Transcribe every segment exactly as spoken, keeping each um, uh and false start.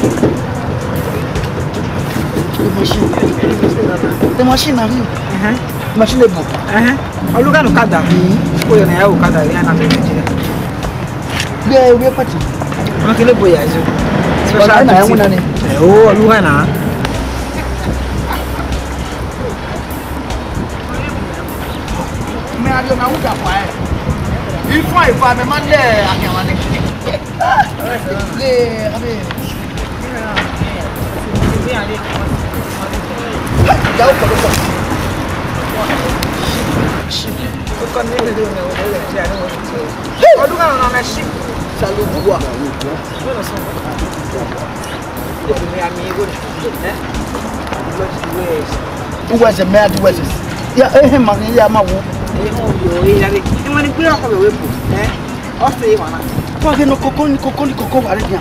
machine. The machine are you? Uh-huh. Machine de book. Uh-huh. Oluga no kada. Ko yo na ya o kada ya na me Nigeria. Yeah, we party. Makele boya zo. Special na yan ni. Eh o Oluga na. Me a do na uga kwa e. Ifo ifa me man le akewa ni. Le abi. Jauh kalau kau. Kau ni le do me o le ya no. Oluga no na ship. Salu buat. Who was a mad was it? Yeah, eh, man, yeah, my woman. You want to put up a whip, eh? I'll say one. Fucking no cocoa, cocoa, cocoa, I didn't.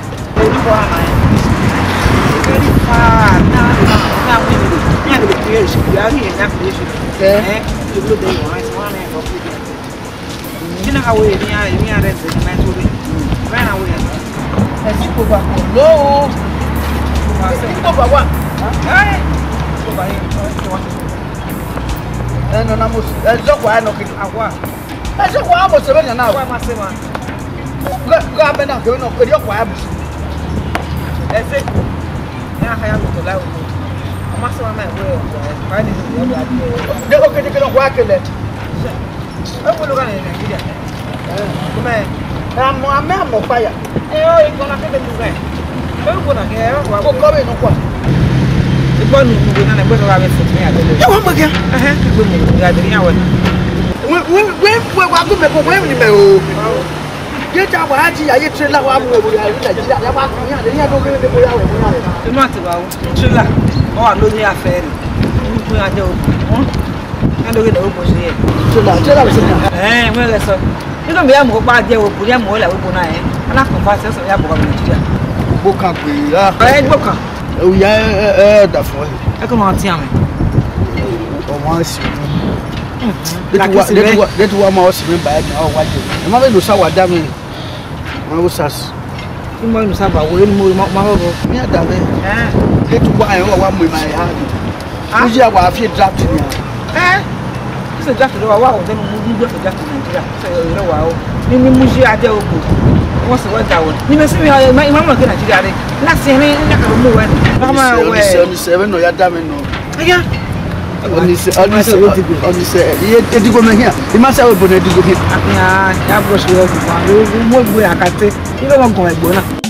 Very far now. Now, we have the creation. We are here in that creation. Eh? You look at one and one. You know how we are in the mental. Ran away. As you go back, no. Over what? Eh? Over here. And on almost as a while, knocking out. As a while, was seven now. Why must I? Grab and I'm going to put your wabs. That's it. Now I am to allow you. I must have my way. Finding the other. They're going to get a whack at it. I will look at it. Come on. I'm a man of fire. Oh, you're going to get it away. I'm going to hear what will go in. The one who will not go around for me. You want again? I have to go in the hour. When we want to make a way with you, get our Haji, I get to love our movie. I don't get the way out. The matter about Chilla or Lunia Ferry. We are doing. I don't get over here. Chilla, Chilla, eh, well, that's all. You don't be able to buy the William Mola Ubunai, and I can pass us a yabba. Book up, we are. I had book up. Oh, yeah, that's why. I come on, tell me. Oh, once you get one more swim back. Oh, what you? I'm not going to say what damn it. I was us. You might not have a way more. Me, I damn it. Get to buy one with my hand. I see how I feel drafted. Eh? It's a draft of a wow, then we go for draft in Nigeria. So, you know, wow. You mean, Muji, I tell you. What's the word down? You must be my mamma can actually not see any move. I'm seven or your damn no. Yeah. On this, on this, on this, you go here. You must have a bonnet to go here. Yeah, that was what we are cut. You don't want to go like Bona.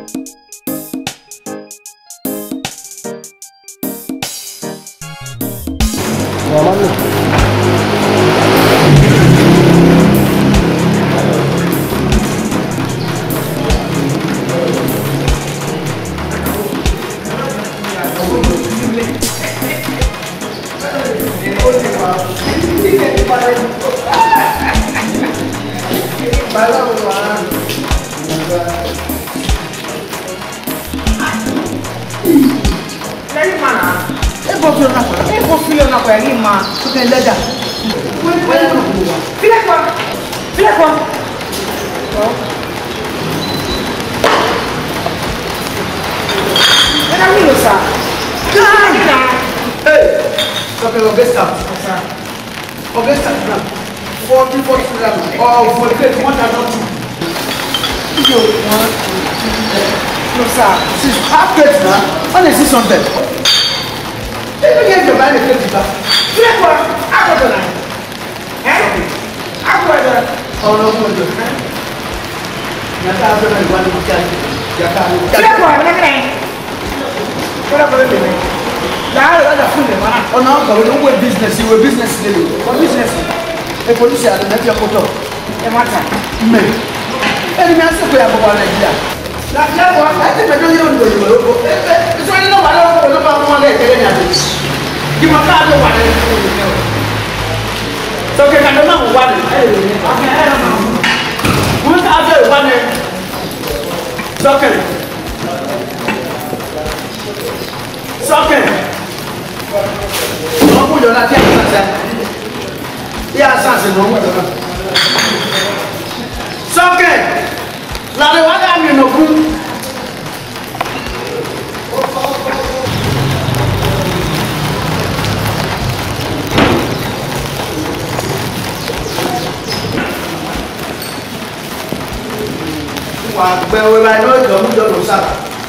Oh no, but we don't want business, you were business today. What business? A police had an extra photo. A matter. Me. And the answer to our idea. That's what I think I don't even know. It's only no matter what about one day. You must have no one. So, okay, I don't know what. Okay, I don't know. Who's after one? Socket. Socket. No put your lati answer. Yeah, answer no what. Socket. La de wada mi no ku. Wa gbe we ba no do mu do no sa.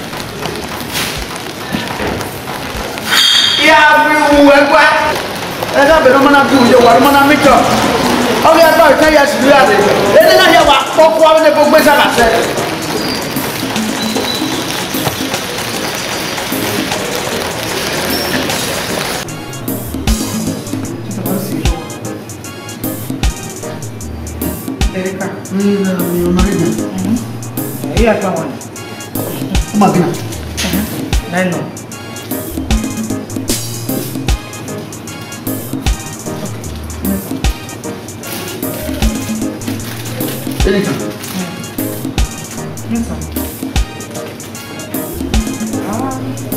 Ya bi wu e kwa. E ka be no mana bi uje wa mana mi to. O ya ba ka ya si ya de. E de na ya wa poku wa ne gbogbe sa la se. Erika. Mi na mi o na ina. Mhm. Iya pa won. Magna. Mhm. No. Erika. Yes, sir. Ah.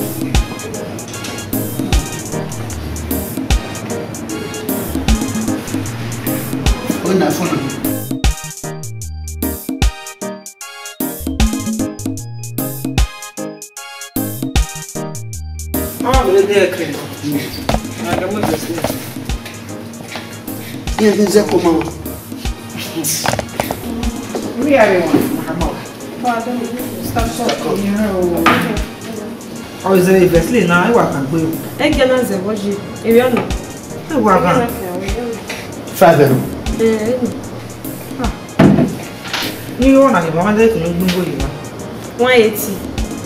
O na fun. Ah, vou ler aqui. Ah, dá muito assim. E vem dizer como Mi are one, Mahamud. But then stop talking, you know. Oh, is it Wesley now? I work and go. I can't say what you. If you know. I work and. Five euro. Eh. You want to go and do it? One eighty.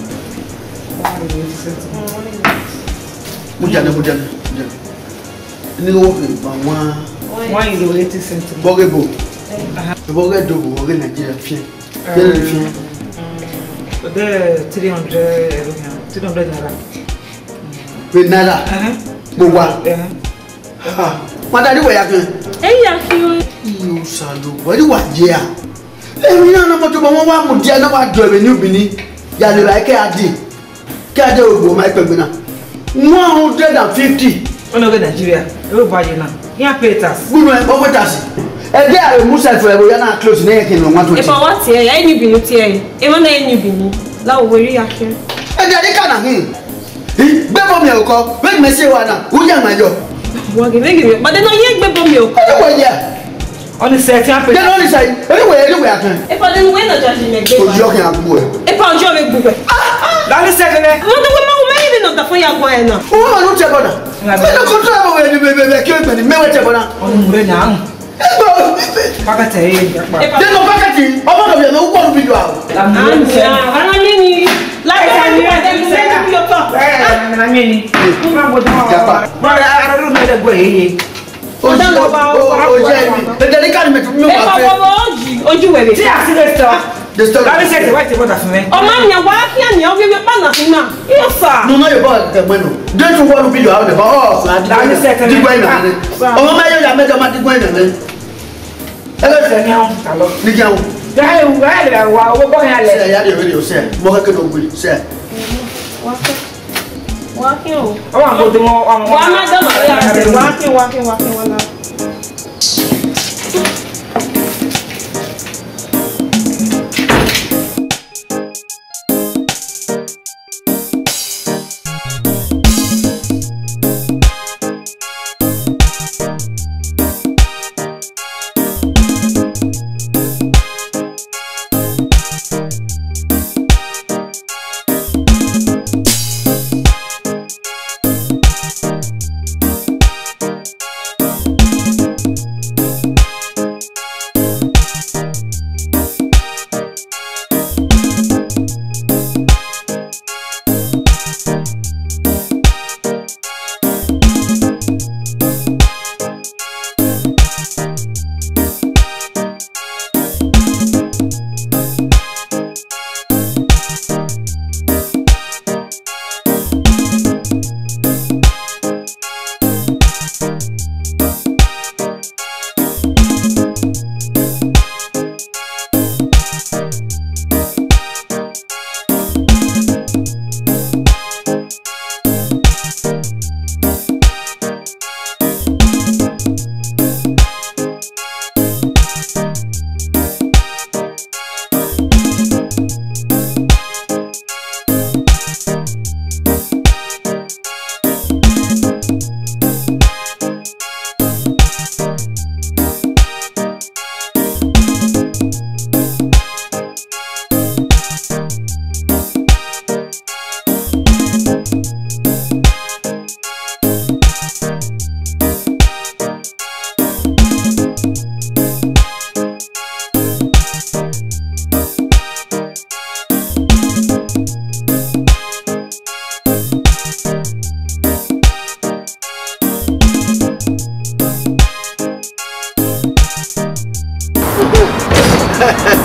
Mujana mujana. Ni wo ke ba wa One is eighty cents. bogebo. Boge dogo boge Nigeria fie. Fie fie. The three hundred, three hundred naira. Pe nada. Uh-huh. Mo wa. Uh-huh. Ha. Mata di wo ya kan. Eh ya ki Iyo salo. Wo di wa je a. E mi na na mo to bo won wa mu die na wa do e ni obini. Ya le like ade. Ke ade ogbo ma pe gbe na. one hundred fifty. Oh no, Nigeria. You buy it now. You pay tax. Gunu e o taxi. E dey are musa for e ya na close na yen no one twenty. e pa what here? Ya ni binu ti e. E ma na ni binu. La wo ri ya ki. E dey dey kana hin. Gbe bo mi o ko. We me se wa na. Wo ya ma yo. Wa ge ge. But then no ye gbe bo mi o ko. E wo ya. On set you pay. Then only say, anyway, anyway I can. E pa den we na judge me gbe. Ojo kan abu e. E pa ojo me gbe. That is second. Mo do we ma wo me ni no da fo ya gbo e na. O ma no che bona. Me no control we ni be be ke be ni me we che bona. On mure na. Paga te. Then no package. O ma no be no ko video a. And ya, ana mi ni. La ka ni wa dem se ni yo to. Eh, na mi ni. Ma go do. Ba ara ru me de go yeye. O dan lo ba o je mi. The delicate me mi o E ba pa fe. wo oji, oju we be. See as it stop. The story. That is set right about for me. O ma nya wa ki ani o we pa na fi na. Iyo sa. No no yo ba ke mo no. Don't you want video out the ba oh so That is set. Di gwa ina ni. O ma ma yo ya me jo ma di gwa ina ni. E le se Ni on talo. ni ja o. Dai u ga le wa wo bo ya le. Se ya de video se. Mo ka ke no gwi se. Wa ki. Wa ki o. O wa go de mo wa. Wa ma da ma ya se. Wa ki wa ki wa ki wa na.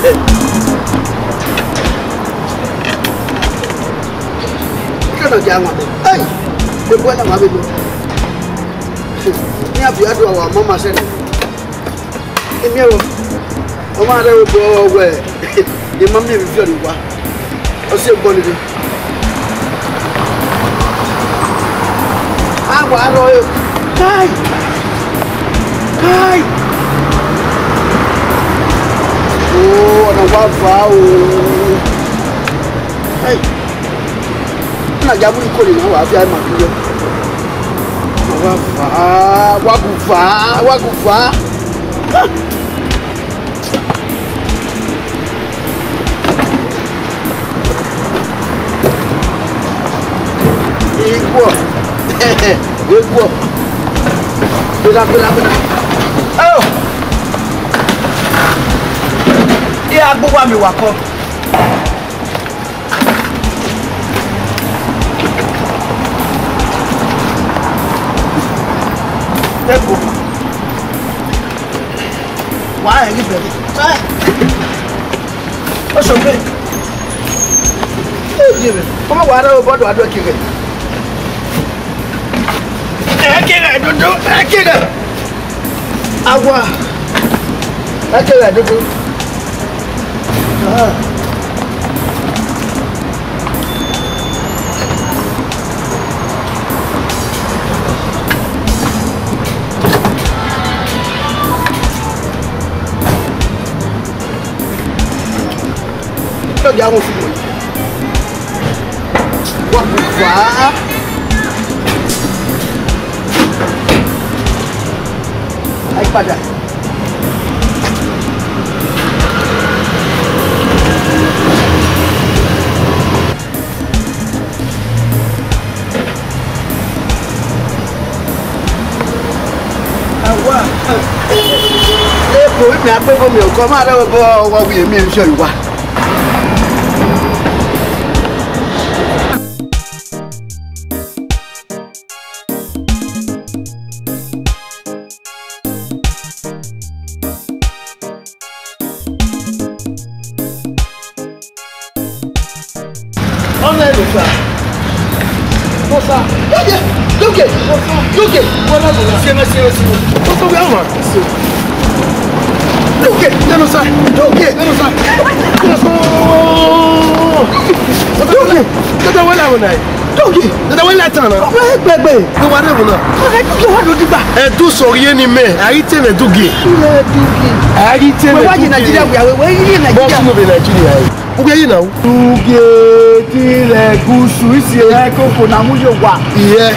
Kana jangan. Ai. Depois na mabe. Ni afia do wa mama se. Emi e wo. O ma re wo we. Ye mam ni fi do wa. O se gbo ni. Ah, wa ro yo. Kai. Kai. Oh, ana wa fa o. Ai. Na jabu ikole na wa fi ai ma tuyo. Wa fa, wa ku fa, wa ku fa. Iguo. Iguo. Pela pela pela. Oh. E agbo wa mi wa ko. Ego. Why are you ready? Why? What's okay? Oh, give it. Come on, what about what do I kick it? I kick it, don't do I kick it. Agua. I kick it, don't do. Ah. Dia mau semua. Wah, wah. Aik pada. Awak. Eh, boleh ni apa pun dia. Kau mana bawa bawa dia ni siapa juga. Nossa, olha, do que? Do que? Bora lá, cena, cena, cena. Tô tô bem, mano. Do que? Eu não sei. Do que? Eu não sei. Do que? Cadê o olhar, mano? Do que? Cadê o olhar, tana? Bem, bem, bem. Eu vou lá, mano. Mas do que eu vou dizer? É do sorriso ni me. Aí tem do que? Do que? Aí tem. Mas vai na Nigeria, vai, vai na Nigeria. Vamos no Nigeria. O que é isso? O que tira gúúsù esse é que o namu yo wa. Iye.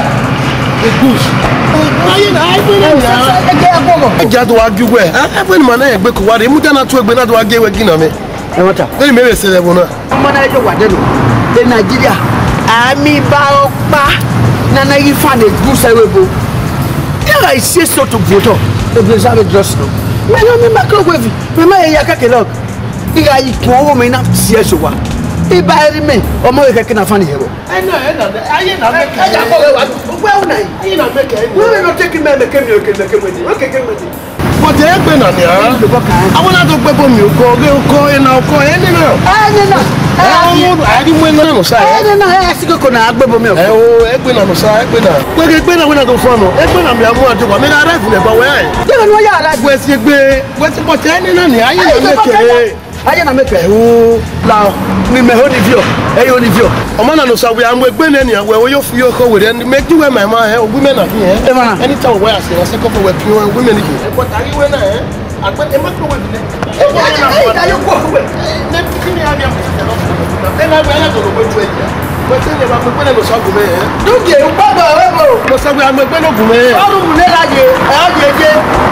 O gúúsù. Ayi na ayi na na. É que é bogo. É já do agiu we. Ah, foi no mané egbe ko wa re mu dana to egbe na do agi we gina me. E wata. Ele me se le bona. Mo na yo wa de no. De Nigeria. Ami ba opa. Na na yi fa de gúúsù we bo. There I say so to vote. E be za be just no. Me no me microwave. Me ma ya ka kelok. Iga yi ko me na sie so wa. Iba eri me omo we keke na fa ni hero. I know, I know. Aye na make. Aye ko we wa. Ogbe una yi. Aye na make. We we no take me make me okay make me. Okay ke me. But e gbe na ni ah. Awon la to gbe bo mi o ko ge o ko e na o ko e ni na. Aye na. Eh o ari mo na no sa. Eh na eh si ko na gbe bo mi o. Eh o e gbe na no sa, e gbe na. We ge gbe na we na to fo no. E gbe na mi amu ajo wa mi na arrive le ba we ai. Ye no ya arrive. We si gbe, we ti but e ni na ni aye na make. Aye na make o la mi me ho ni vio e yo ni vio o ma na no sa we am we gbe na ni we wo yo fi yo ko we ni make we my man he o gbe na fi he any time we ase na se ko we pi o gbe na ni e ko tari we na he agbe e ma ko we ni e ko na na yo ko we ne ti ni abi am se no e na we na to lo we tu e ya we se ni ba ko na no sa gbe he do ge o pa ba we bo mo sa we am gbe no gbe he o ru mu ne la je e a je je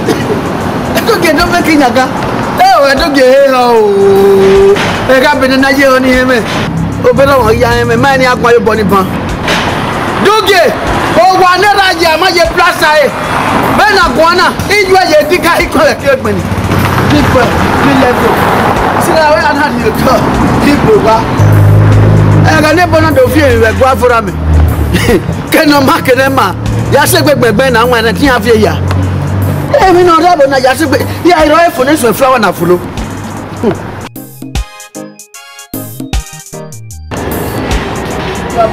e ko ge no me kinyaga e do ge he o e ka be na je oni he me o be lo ya he me ma ni agba yo bo ni ban do ge o wa ne ra je ma je plaza e be na gwana iju ye dika ikole ke gbe ni ni pe ni level sira we an had you to keep over e ga ne bona do fi e we gwa fura me ke no ma ke ne ma ya se gbe gbe na nwa na ti a fi ya e mi no rabo na ya se gbe ya iro e fo ne so flower na fulo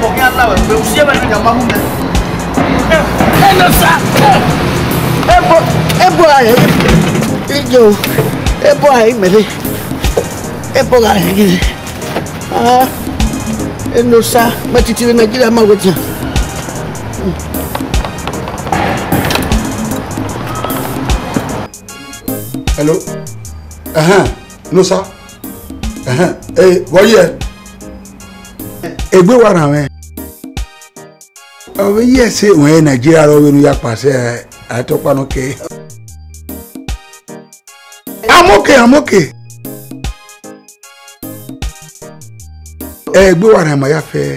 mo kia la we usie ba ni ga mamu me eh no sa ebo ebo ai ijo ebo ai me de ebo ai ah no sa matiti na kila magotia hello uh-huh no sir uh-huh eh voyez egbe wa na we o we yes we Nigeria ro we nu ya pase atopa no ke I'm okay I'm okay egbe wa na ma ya fe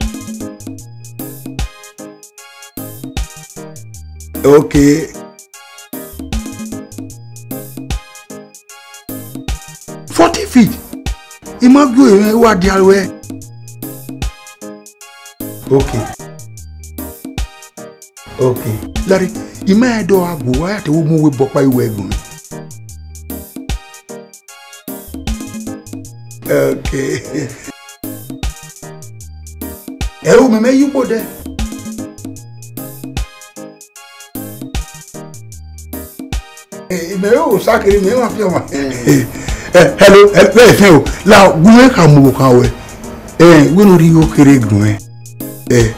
okay forty feet. Imagine e wa di alwe. Okay. Okay. Larry, ima do abu wa te wo mu we bopa iwe egun. Okay. E o me me yubo de. Eh, me o sakiri me wa fi o ma. Hello, hello, la gwe ka mu ka we. Eh, we no ri o kere gun eh.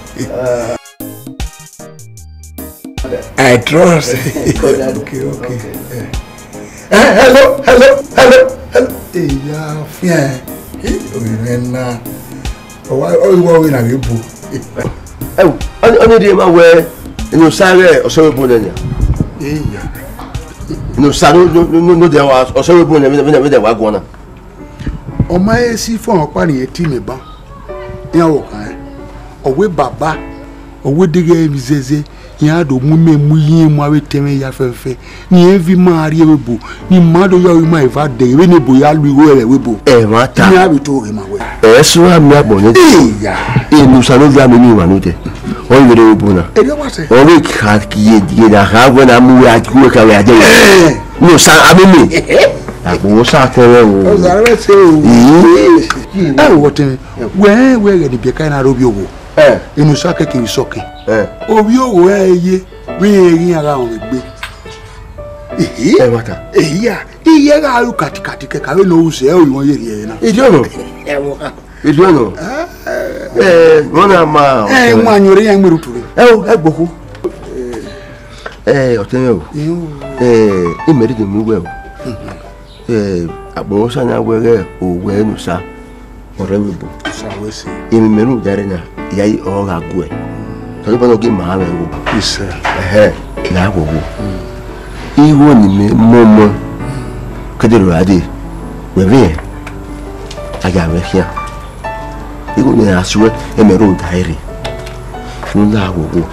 I trust. Okay, okay. Eh, hello, hello, hello, hello. Eh, ya fien. Eh, o ni na. O wa o wo we na gebu. Eh, oni di ma we inu sare o so we bo nya. Eh, ya. No saro no no no de wa o so we bo nya me me de wa gon na. O ma e si fo opa ni eti me ba. Ya wo kan. O we baba. O we dige bizeze. Ya do mu me mu yin mu aweteme ya fefe ni envi ma ari webo ni mado ya wi ma ifa de we ne bo ya lu iwo re webo Eh ma ta ni abi to re ma we eh so am ya bo ni ya e nu saro ga me ni wa no de o we de webo na e de wa se o we ka ki ye di da ha go na mu ya ku ka we ade no sa abi mi agbo sa tere o o za re se o eh wo teme we we ge di be kai na robi owo eh inu sa ke ki soke eh obi owo eye we yin ara on gbe eh eh ma ta eh ya iye ga ru kati kati ke ka we no use e o won ye ri e na e di ono e wo ka e di ono eh wona ma eh mo anyore yan meru turu eh o egboku eh o teme o eh e meri de mi we o eh agbo sa na we re o we nu sa ore we bo sa we se e mi meru dare na ya yi o ga gu e to bo no ge ma we wo isa eh na wo wo iwo ni me mo mo kedero ade we we aga we hia iwo ni aswe e meru daire fun la wo wo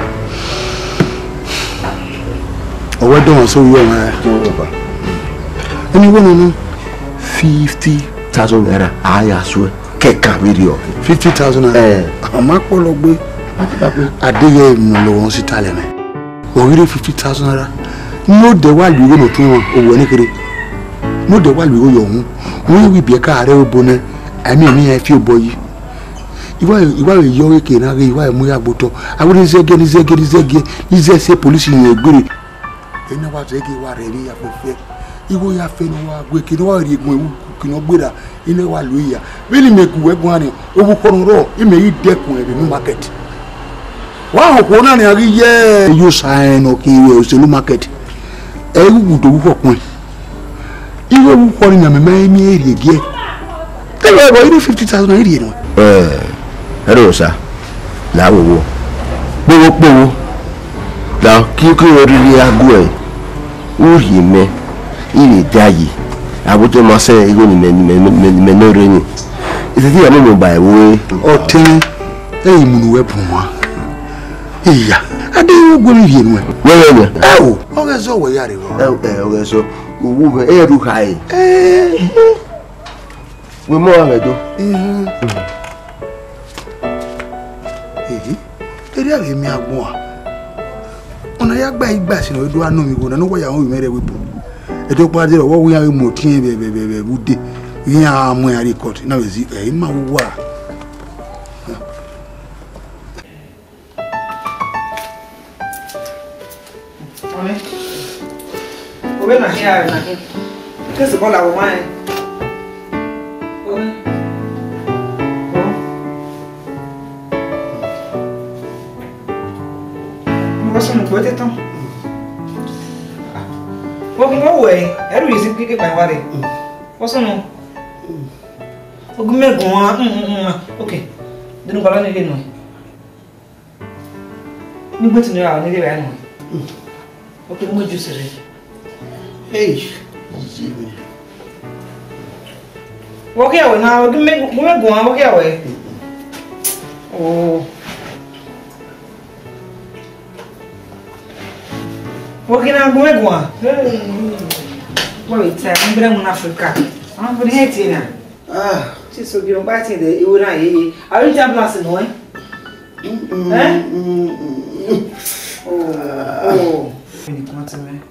o we don so yo ma any one no fifty thousand naira aya aswe keka video fifty thousand naira eh ama polo gbe adeye no lo won si tale me o ri fifty thousand naira no de wa lu no tun won o wo ni kere no de wa lu yo hun won wi bi ka are obo na ami mi e fi obo yi iwa iwa yo we ke na re iwa mu ya gboto awon se ge ni se ge ni se ge ni se se police yin egbere ina wa se ge wa re ri ya fefe iwo ya fe no wa gbe ki no wa ri egun ewu ki no gbera ina wa lu ya really make we gun ani owu korun ro ime yi dekun e bi market wa ko na ni ari ye you sign o ki we oselu market e wu do wu kokun iwo wu ko ni na me mai mi eri ege te we go iri fifty thousand eri no eh ero sa la wo wo gbowo gbowo la ki ki ori ri agu e uri me iri dayi abuto ma se igo ni me me me no re ni ise ti ya mo ba e wo o tin e imunu we bu wa iya ade wo go mi ri enu we we ni awo o ga zo we yare wo eh eh o ga so owu me e ru kai eh we mo wa do mhm eh eri ave mi agbon a ona ya gba igba sinu edu anu mi go na no wo ya won mere we bu edo pa de wo wo ya mo tin be be be bude yin amu ya record na we zi e ma wo wa On est. On va nager à nager. Qu'est-ce que c'est la woman? On est. Você não pode então. Vou com o é. Era isso que que vai fazer. Você não. O que me gosta. Hum hum. Ok. De não falar ninguém não. Não pode não é ninguém vai não. O que me disse aí? Ei. O que é? Não, o que me me gosta o que é? Oh. Porque na boa boa. Oi, tá, um branco na África. Ah, por que tinha? Ah, se subiu um bate de eu na aí. A gente já plassa não é? Hein? Oh, oh. Vem com você mesmo.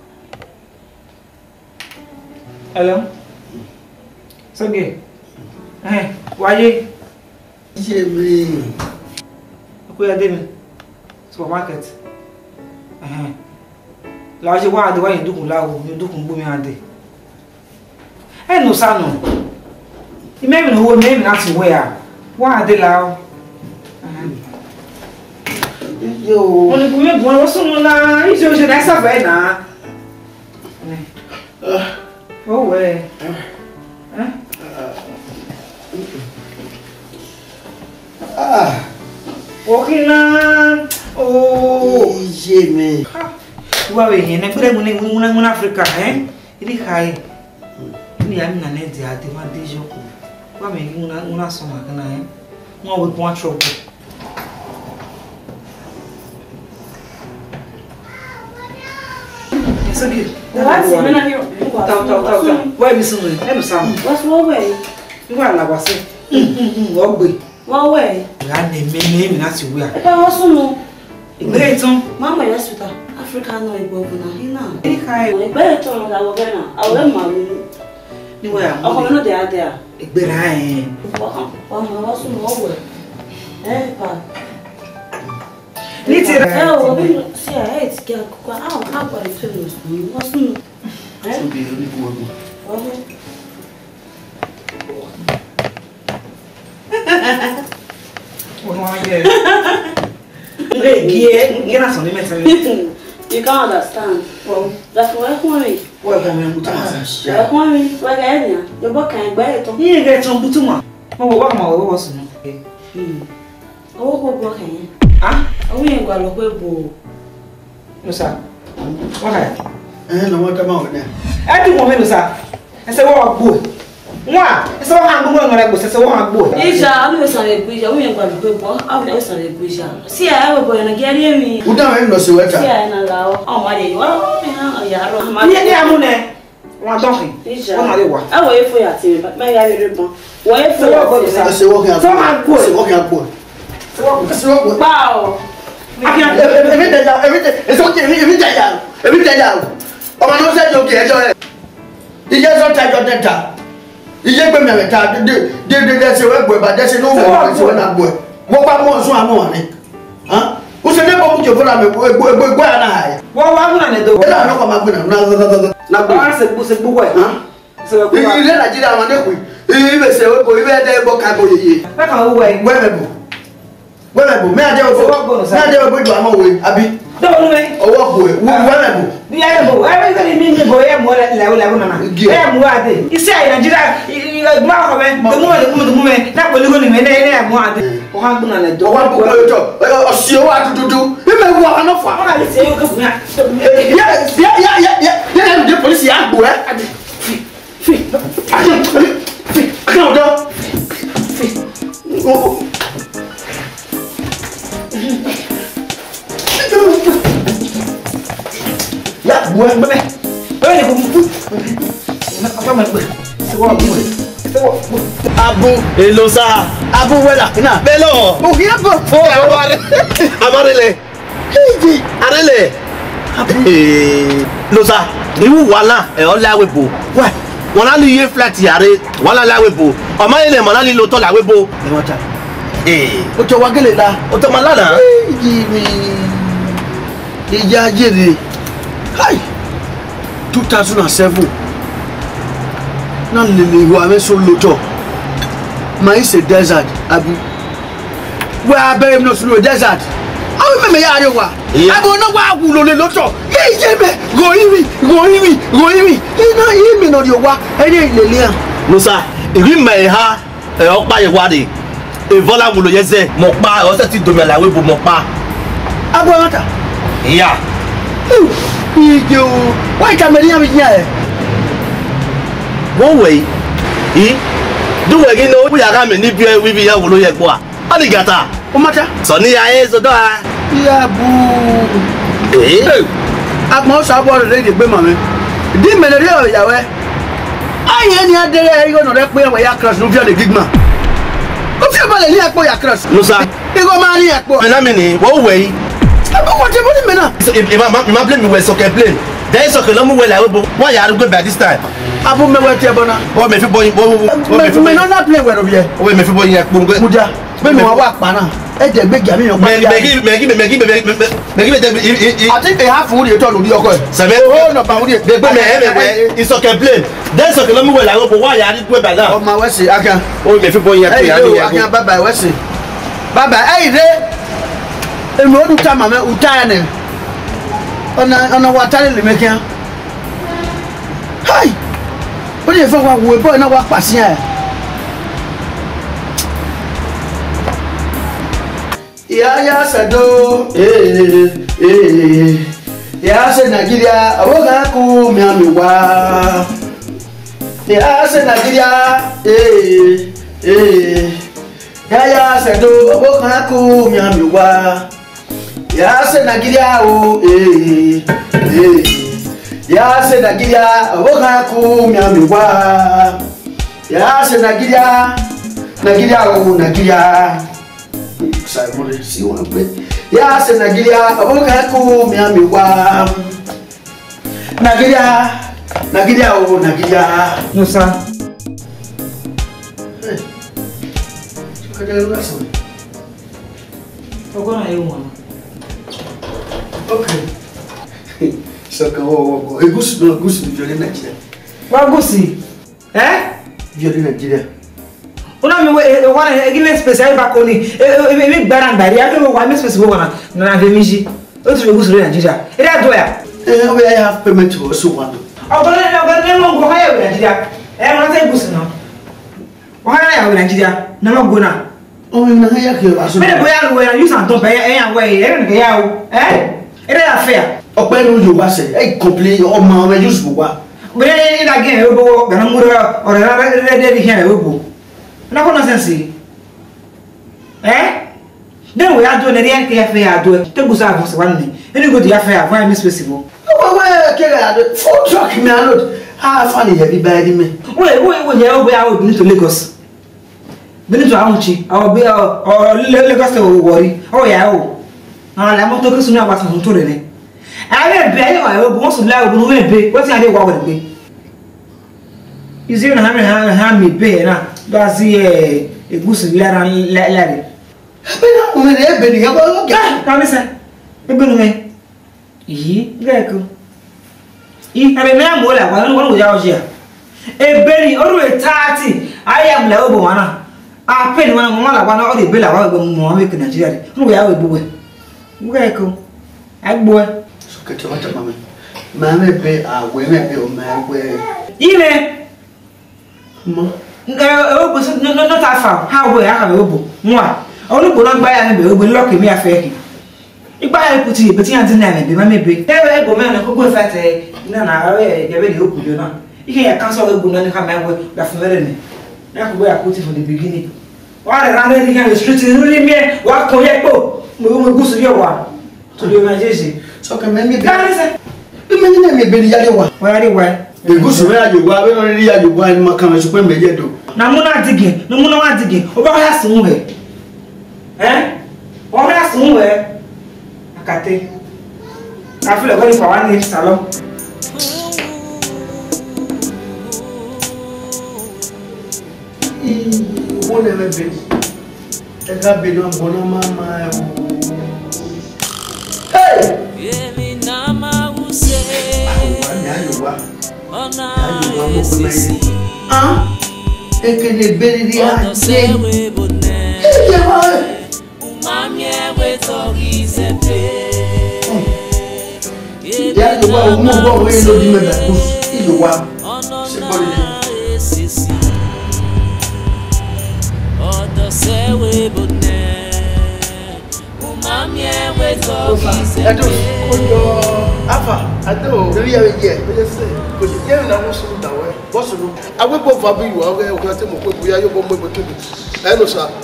Alô? Sabe? Eh, waje. Jimmy. Aku ya demi. Supermarket. Eh. La je wa de wa yin dukun lawo, yin dukun gbo mi ade. E no sa no. I me no wo me na ti we a. Wa ade la o. Yo. Mo ni me gbo wo sun la, i se o se na sa fe na. Eh. Oh we. Eh? Ah. Walking na. Oh. Jimmy. Wa we yin na pere mu ni mu na Africa eh ili kai ni ya mi na net ya de ma de joko wa me mu na mu na so ma kana eh mo we kwa trouble so good What's the man here? Tau tau tau tau wa mi so ni e no sam What's wrong way? ni wa la wa se mm o gbe Wrong way? ga ne me me mi na ti we a E pa wasu no. igbe tun Mama ya suta. Africa no igbo bu na hina. ili kai Igbe to na wo gana. Awo ma wu. ni wa ya Oko no de ade a. igbe ra eh Wa wa ma wasu no wo. Eh pa. ni ti Eh ra o bi si a e ti ga ko a o ka kwa de famous ni. Wasu no. Eh? So be really good. Wa o no age Hey, gie, gie na so ni meta mi. You can't understand. Oh, That's why I want me. wa ko mi mutu ma. I want me. Wa ga enya. Yo bo kan gba eto. Ni ge ton butu ma. Mo wo wa ma wo wo sunu. Hmm. Owo ko bo kan yen. Ah, Owo yen gba lo pe bo. no sa. Wa ha. Eh, no what about that? E di mo me no sa. E se wo gbo. Nwa, e se wo ha gbo no re gbo, se se wo ha gbo. Ija, ami we san le gbeja, owo yen gba lo pe bo. Awu le san le gbeja. Si a we bo yen ga ri mi. Uda we no se Si weta. a na la o. O ma de wa mi ha ya ro. Ni ni amu ne. Wa don fi. Ija. Wa ma le wa. Awo e fo ya ti me. Ma ya re bon. Wo e fo Se wo ya gbo ti sa. me. Se wo kan. So ma go. Se wo kan go. Se wo gbo. Se wo go. Pa o. Every day, every day. It's okay. Every day, every day. O ma no se jo ke ejo re. Ije so ta jo data. Ije gbe mi meta de de de se we gbo ba de se no wo se we na gbo. Mo pa mo sun anu ni. Han? O se de bo mu je fura me gbo gbo gbo ana hai. Wo wa mu na ne do. E la no ko ma gbo na na na gbo. Wa se bu se bu wa. Han? Se wo wa. Ile Nigeria ma de ku. Ibe se we gbo ibe de bo ka go yeye. Ba kan wo wa. Gbẹ́mẹ̀bù gbẹ́mẹ̀bù mẹ́ àjẹ́ ògbó mẹ́ àjẹ́ ògbó ìjọ àmọ́ òwe àbí Do me. ọwọ́ bù ẹ̀ gbẹ́mẹ̀bù. Bí ayé bò, ayé bẹ́ẹ̀ ni mi bò ẹ̀ mú ẹ̀ lẹ́wọ̀ lẹ́wọ̀ nànà. Ẹ̀ mú adé. Iṣẹ́ àyè Nàìjíríà ìgbà ọkọ̀ mẹ́, tòmú mẹ́ tòmú tòmú mẹ́, náà pẹ̀lú kò ní mẹ́ ẹ̀ ẹ̀ mú adé. Ọ̀hán gbọ́n nà lẹ́jọ́. ọwọ́ bù kọ́ lójọ́ ọ̀sì owó àtútútù ibẹ̀ wù àwọn ọ̀nà fà. Wọ́n kà lè ṣe é yóò kẹ́kọ̀ọ́ náà. yẹ yẹ yẹ yẹ yẹ yẹ ǹjẹ́ polisi yà gbò ẹ́. Fi fi fi kí ló dọ́. yà gbò ẹ́ bẹ́ẹ̀ bẹ́ẹ̀ ni kò mú. Ọ̀pá mọ̀ ẹgbẹ́. Ṣé wọ́n mú ẹ̀? Ṣé wọ́n mú ẹ̀? Abu Elosa. abu wẹ́là kínà. Belo. òkè yẹ bọ̀. Oh, amare. Amarele. Eji. Arele. Abu. Losa. Iwu wala e o lawe bo. Wa. Wọ́n la li ye flat yare. Wọ́n la lawe bo. O ma ile mo la li lo to lawe bo. ẹ wọ́n ta. Eh. o tọ wa gẹ́lẹ̀ la. O to ma lana. Èyí mi ìjà jèrè Hi. two thousand seven. Na lele wa me so loto. My is a desert, Abu. Where I bury no so desert. I me ya rewa. Abu no wa wu lo le loto. Hey je me go iri, go iri, go iri. Ina imi no yo wa. Ene lele an. Musa, iri me ha e o pa ye wa de. E vola mu lo yeze, mo pa o se ti do me la we bo mo pa. Abu mata. Yeah. Ijo. Why Cameroon mi nya e? One way. Eh? Do we get no we are me ni bi we bi ya wo lo ye po a. Ani gata. O mata. So ni ya e so do a. Ya bu. Eh. Agmo so abo re de gbe mo mi. Di me le re o ya we. Aye ni adere yo no re pe we ya cross no fi o de gigma. O fi ba le ni epo ya cross. Musa. Igo ma ni epo. Me na me ni wo we. Abo ko te mo ni me na. If ma ma blame me we so can blame. There is okay, no more well. Why are you going by this time? Abu me we te bona. Oh, me fi boy, oh, me fi me no na play we no be. Oh, me fi boy ya kpungo. Muja. Me me wa pa na. E je gbe ja mi yan pa. Me me give me give me give me me give me I think they have food you turn obi oko e. Seven. Oh, no pa odi. They gbe me e me it's okay blame. There is okay, no more well. Why are you going by now? Oh, ma we se akan. Oh, me fi boy ya Hey, akan bye bye we se. Bye bye. Hey, re. E mo du ta ma me uta ne. Ona ona wa tare le mekia. Hi. What if I were born now? What passing? Yeah, yeah, Sado. Eh, eh. Yeah, say Nigeria. I will not go, Miami. Wow. Yeah, say Nigeria. Eh, eh. Yeah, yeah, Sado. I will not go, Miami. Wow. Yeah, say Nigeria. Oh, eh, eh. Ya se Nigeria, oboka ku miami wa. Ya se Nigeria, Nigeria o Nigeria. Sai mo le si won pe. Ya se Nigeria, oboka ku miami wa. Nigeria, Nigeria o Nigeria. Musa. Eh. Ka de lu aso. Ogona e won. Okay. Saka wo wo e gusu no gusu viole Nigeria. Wa gusi. Eh? Viole Nigeria. Una mi we wana e give space ai ba ko ni. E mi gbara ngari ya do wa mi space wo wana na ve mi ji. O tu gusu Nigeria. E da do ya. Eh, we have payment to so one. Ogona na ogona no go ha ya Nigeria. E ma ta gusu no. Wa ha ya Nigeria. Na ma go na. O mi na ya ke aso. Me bo ya we na use and ton pe e ya we e ni ke ya o. Eh? E da fair. Ọpẹ́ nu Yorùbá se e complain o ma we use wa. Be ni da gen e bo gana mura o ra ra de de here e bo. Na ko nonsense. Eh? Den we ado na rien ke ya fe ado. Te gusa afo se wan ni. Eni go di ya fe afo mi space bo. O we ke ga ado. O truck me alot. Ha fa ni heavy bag me. We we we je o be a o bi to Lagos. Bi to Awunchi. O be o Lagos to worry. O ya o. Na la mo to kesu ni abata hun to re ni. Are be ayo ayo bo so la ogun we be what are they wa we be is you na ha ha me be na do asi e egusi la ran la la re Be na o me e be ni ga ba ga. ka mi se e be no me yi ga ko I are me am wala wa no wo ja o je e be ni o ru thirty I am la obo wana a pe ni wana mo la wa na o de be la wa go mo me ke Nigeria no ya we bo we ga ko agbo Kete wata mama. Mama be a we me be o ma we. Ime. Ma. Nga o bo no no ta fa. Ha we aka be obo. Nwa. Onu bo no gba ya ne be obo lock me afa. Igba ya puti be ti anti na me be mama be. E we go me na ko go fa te na na we je be de okujo na. Ihe ya cancel egu na ni ka me we da fere ni. Na ko be ya puti from the beginning. Wa re ran re kan street ni mi wa ko ye po. Mo mo gusu ye wa. To the emergency. So can me be. Ka ni se. Be me ni me be ni yale wa. Wa ri wa. E gusu me ayo wa be no ri ayo wa ni ma kan so pe me je do. Na mu na digin, no mu na wa digin. O ba ya sun we. Eh? O ba ya sun we. Akate. Afi le ko ni fa wa ni salon. I wo le me be. E ka be no bona mama. Hey! Yemi nama use Ah, e che ne beri a te. Ya to wa mo bo we lo di me da ku. Ijo wa. Se ko le. Odo se we bonne. Umami e we to ki se. Ado ko yo afa ado ri ya we je. Be se. Ko di je na mo so da we. Bo so do. Awe bo fa bi wa we ko te mo ko bu ya yo bo mo bo to bi. Eh no sa.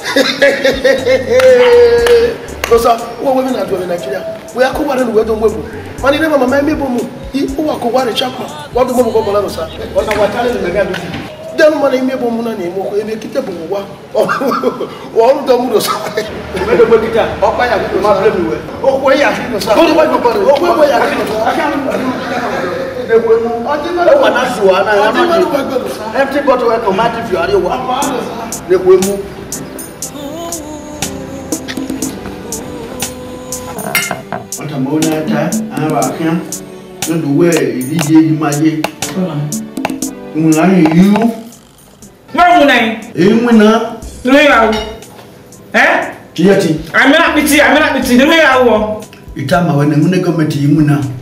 No sa, wo we na do in Nigeria. We are ko wa no we do mo bo. Mani ne mama mai mebo mu I uwa ko ware chapa wadu mo ko bola no sa ona watale na ga bi denu mani mebo mu na ne mo ko ebe kite bo wa wo onu do mu do sa me do bodika o pa ya ko ma ble mi we o ko ya no sa ko do ba ko o ko ya no sa aka de wo mu o ti na wa na zuwa na na ma empty bottle we ko ma ti fi are wa de wo mu Wata mona ta ara kan no do we idije yi maye. Mun la yu. Wa mun nai. E mun na. No ya wo. Eh? Tiyati. Amena biti, amena biti, no ya wo. Itama we ne mun ne government yi mun na.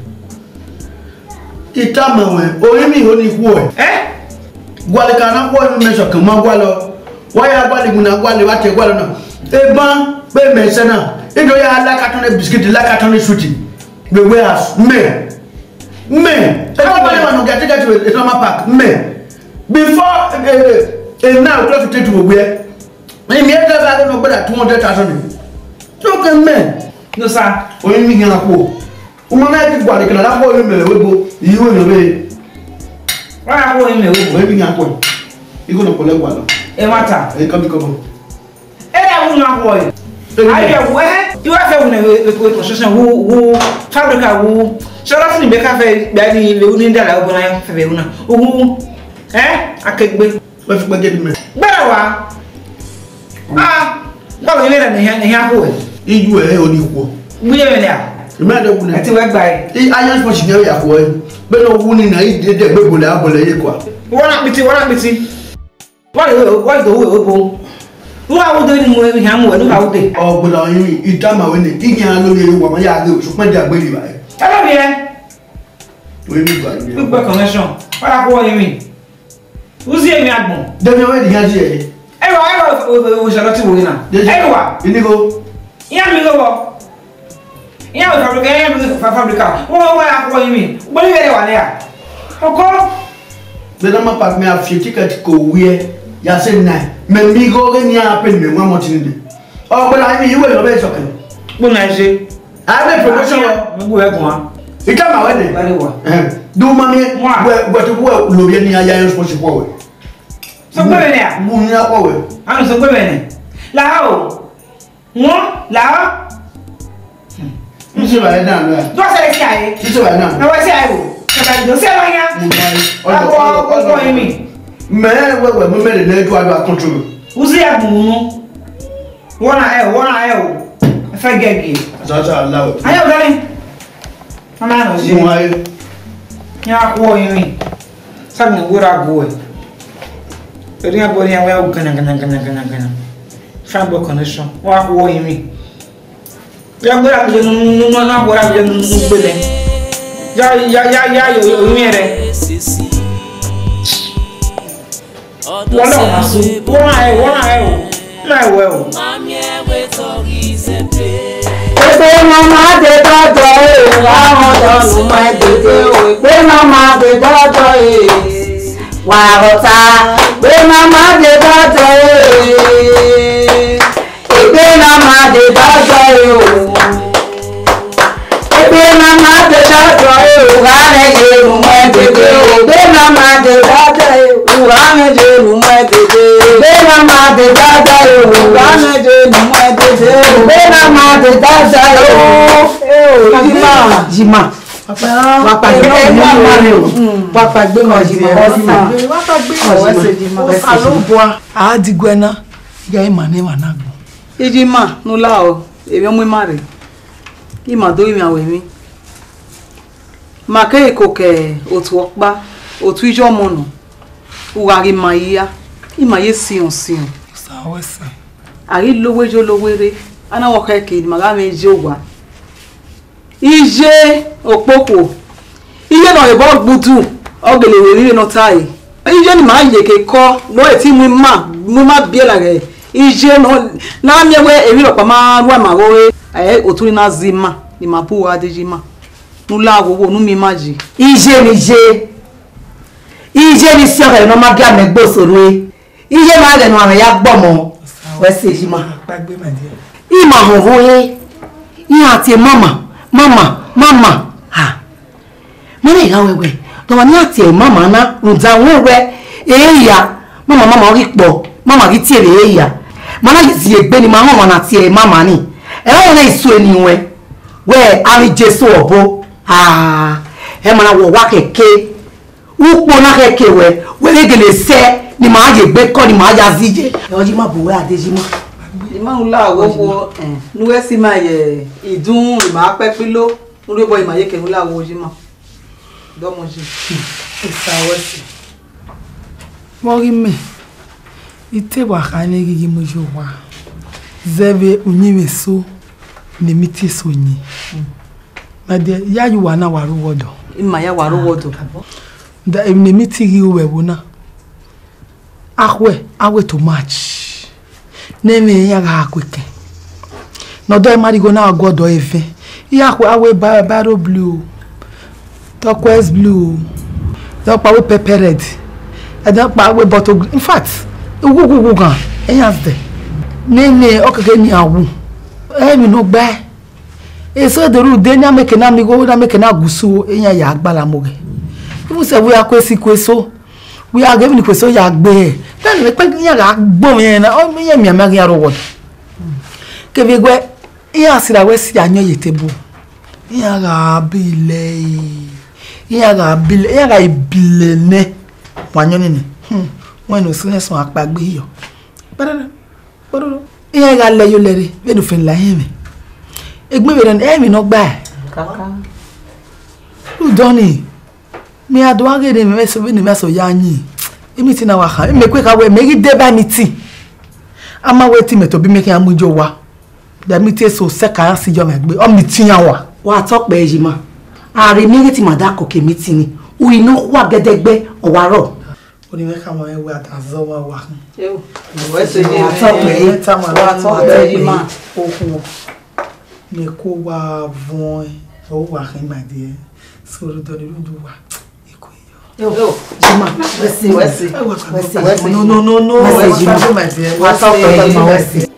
Itama we o yemi ho ni ku o. Eh? Gwale kana ko me so kan ma gwalo. Wa ya gwale mun na gwale wa te gwalo na. E ban be me se na. Ido ya la katone biscuit la katone sweetie. We we as me. Me. E ko bale ma no get get to e ma pack me. Before eh eh now close to to we. Me me da ba no bada two hundred thousand. So can me. No sa. O mi ngana ko. O ma na ti gwa de kala la ko mi me we go. Yi we no be. Wa ko mi me we go. O mi ngana ko. Iko no ko le gwa lo. E mata. E ka bi ko bo. E da wu na ko. Aye we you have a we construction who who fabrica who so that's ni be ka fe gba ni le uni ndala obo na fe be una ogun eh akegbe We fi gbe di me. gbara wa ah ba we le na he he aho e Iju e oni ko. gbe me le a Me da wu na. ati we gba e I ayan for shine ya ko e. Be no wu ni na i de de gbe bole abole ye kwa. wona biti wona biti wa le wa do we obo Wa wo do ni mo e ha mo e wa wo de. O gbola yin itama we ni iyan lo ye wa ma ya ge so pe de agberi ba e. E lo bi e. We mi gba ni. Gbe connection. Wa la ko yin mi. Uzi e mi agbon. De me we di yan ji e. E wa e wa o se lo ti wo na. E wa. Ini go. Iya mi go bo. Iya o fabrika iya mi fa fabrika. Wo wa la ko yin mi. Bo ni wele wa le a. Oko. De na ma pa me a fi ticket ko we ya se na. Me mi go ge ni a pe me mo mo tin de. O gbola yin iwe lo be so kan. Bo na se. A be promotion Mo go e gun wa. Itama we de. Bale wa. Eh. Du ma mi we we to ko lo bi ni aya yan so se ko we. So gbe me ni a. Mu ni a ko we. Anu so gbe me ni. La o. Won la. Mi se ba e dan lo. Do se le si aye. Mi se ba dan. Na wa si aye o. Ka do se wa ya. Mu dai. Awo ko ko yin mi. Me we we mo me le na do ado control. Uzi agbon nu. Wona e wona e o. Fa gege. Za za Allah. Ayo darling. Mama no si. Mu aye. Ya ko yin mi. Sabi ngura go e. Eri abo ni awe o kana kana kana kana kana. Fambo connection. Wa ko yin mi. Ya ngura ko nu nu na ngura ko nu gbele. Ya ya ya ya yo yo mi re. Wọ́n lọ ma so wọ́n ayé wọ́n ayé o náà ẹ̀wẹ̀ o. Pé mama de dọ́jọ́ ee, àwọn ọ̀dọ́nù máa dèdè o. Pé mama de dọ́jọ́ ee, wà ọ̀tá. Pé mama de dọ́jọ́ ee, pé mama de dọ́jọ́ ee o. Pé mama de dọ́jọ́ ee, wà lẹ́yìn ìrùmọ̀ dèdè o. Pé mama de dọ́jọ́ ee, wà lẹ́yìn ìrùmọ̀ dèdè o. Pé mama de dọ́jọ́ ee, wà lẹ́yìn ìrùmọ̀ dèdè o. Pé mama de dọ́jọ́ ee, jima jima. Papa gbé mama rẹ o. Papa gbé mama jima. Papa gbé mama jima. Alo boa. A di gwena. Ya ima ne mana gbo. Ijima nula o. Èmi ọmọ ima re. Ima do imi awe mi. Make koke otu okpa otu ijo mono. Uwari maya. Imaye sion sion. Sawa se. Ari lowe jo lowere. Ana woke ke maga meje ogwa. Ije opoko. Iye no ebo gbudu. Ogele weri no tai. Ije ni ma ye ke ko no eti mu ma mu ma biela ge. Ije no na mi we eri lo pa ma wa ma go eh oturi na zima ni mapu wa dejima. Nu la wo nu mi maji. Ije ni je. Ije ni si ore no ma bia me gbo soro e. Ije ma le no ya gbomo. We se jima. Pagbe ma dia. Ima ho ho e. I ati mama, mama, mama. Ha. Mene ga wewe. To wa ni ati mama na nza wewe. E ya. Mama mama ori po. Mama ri ti ere e ya. Mana yi egbe ni ma ho na ti e mama ni. E wa na isu eni we. We ari Jesu obo. Ah. E mana wo wa keke. Upo na keke we. We le gele se ni ma je gbe ko ni ma ya zije. E oji ma bo we adejima. Ima ula wo eh nu e si ma ye idun ma pe pilo nu bo ima ye ke ula wo jima. Do mo ji. Sawa se. Mori me. Ite wa khane gigi mojo wa. Zeve unyiwe so ni miti so nyi. Made ya yu wa na waru wodo. Ima ya waru wodo. Da emne miti gi we wona. Ahwe, ahwe too much. Neme ya ga akweke. No do e mari go na agodo efe. Ya ahwe ahwe ba baro blue. Turquoise blue. Do pa we pepper red. E do pa we bottle green. In fact, ugugugu gan. E has de. Nene okeke ni awu. E mi no gba. E so de ru de nya meke na mi go na meke na gusu e nya ya agbala moge. Ibu se we akwesi kweso. We are giving the question ya gbe. Then we pe ya ga gbo me na o me ya mi amagi aro wod. Ke we gwe ya sira we si anyo yetebu. Ya ga bile. Ya ga bile, ya ga bile ne. Wanyo ni ni. Hmm. When no sune so apagbe yo. Barara. Barara. Ya ga le yo lere. We no fin la him. Egbe we don e mi no gba. Kaka. You doni. Me adwa gede me so bi ni me so yanyi emi ti na wa kha me kwe ka we me ri de ba mi ti ama we ti me to bi me ki amujo wa da mi ti so se ka si jo me gbe o mi ti yan wa Wa to pe ejima. Ari mi ri ti ma da ko ke mi ti ni. U ino wa gedegbe o wa ro. oni me ka mo we wa ta zo wa wa Eu. We se ni Wa to pe ta ma wa to pe ejima. o ku me ko wa von o wa kin ma die so ro do ni du wa Eu. Jima. We se. We se. We se. We se. no no no no We se, wa Jima. ta ma die Wa to pe ejima we se.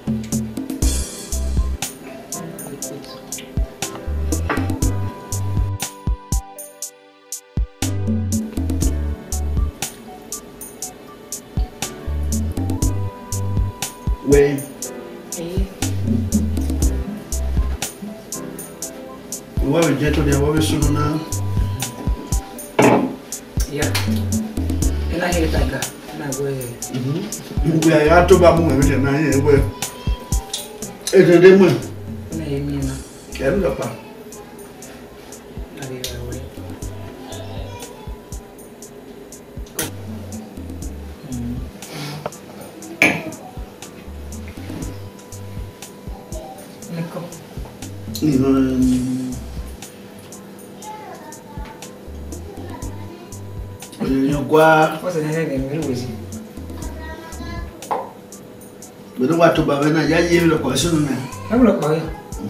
We. Wa we jeto dia wa we sunu na. Ya. Ina hita ga. Na go. Mhm. We ya to ba mu me de na ye we. E de de mu. Na yemi na. Ke ndo pa. Na de we. Niko. Ni no. Yo kwa. What's the name of it? Bedo wa to ba we na ya ye lo ko sunu na. I'm not going.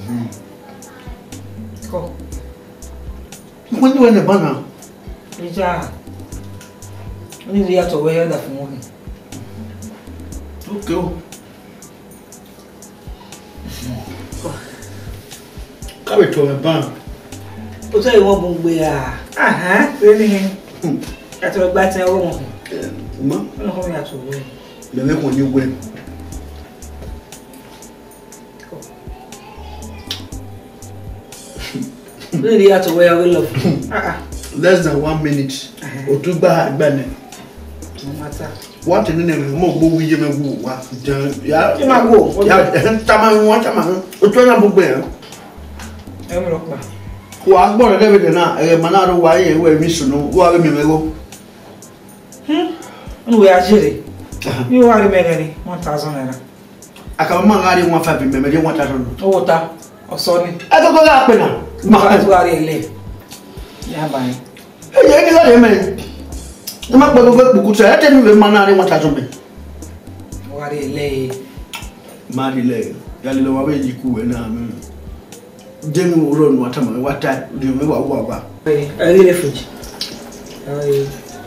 Go. Mo ni we ne ba na. Ija. Ni dia to we da fun mo. Okay o. Ka be to me ba. O so iwo bun gbe ah. Aha, we ni. Ato gba tin owo mo. Ma, No ho ya to we. me me ko ni we. Ni dia to we we love. Ah ah. Less than one minute. O tu gba agba ne. No matter. What in the mo gbo wi ye me wu wa. Ya. You ma go. Ya, ta ma won ta ma. O tu na gbogbo e. Em ro pa. Wa gbọ́dọ̀ David na e manaro wa ye we mi sunu wa be mi mego. Hmm. We are jere. You are megani one thousand naira. Aka ma ngari one five me me one thousand. O ta. O so ni. E to ko ga pe na. Ma ka tu ari ile. Ya ba ni. E ye ni la de me. Ma gbọ́dọ̀ fe buku se e te mi manari one thousand me. O ari ile. Ma di le. Ya le wa be jiku we na me. Jemi uro no atama wata di me wa wa ba. Eh, ari le fuji. Ai.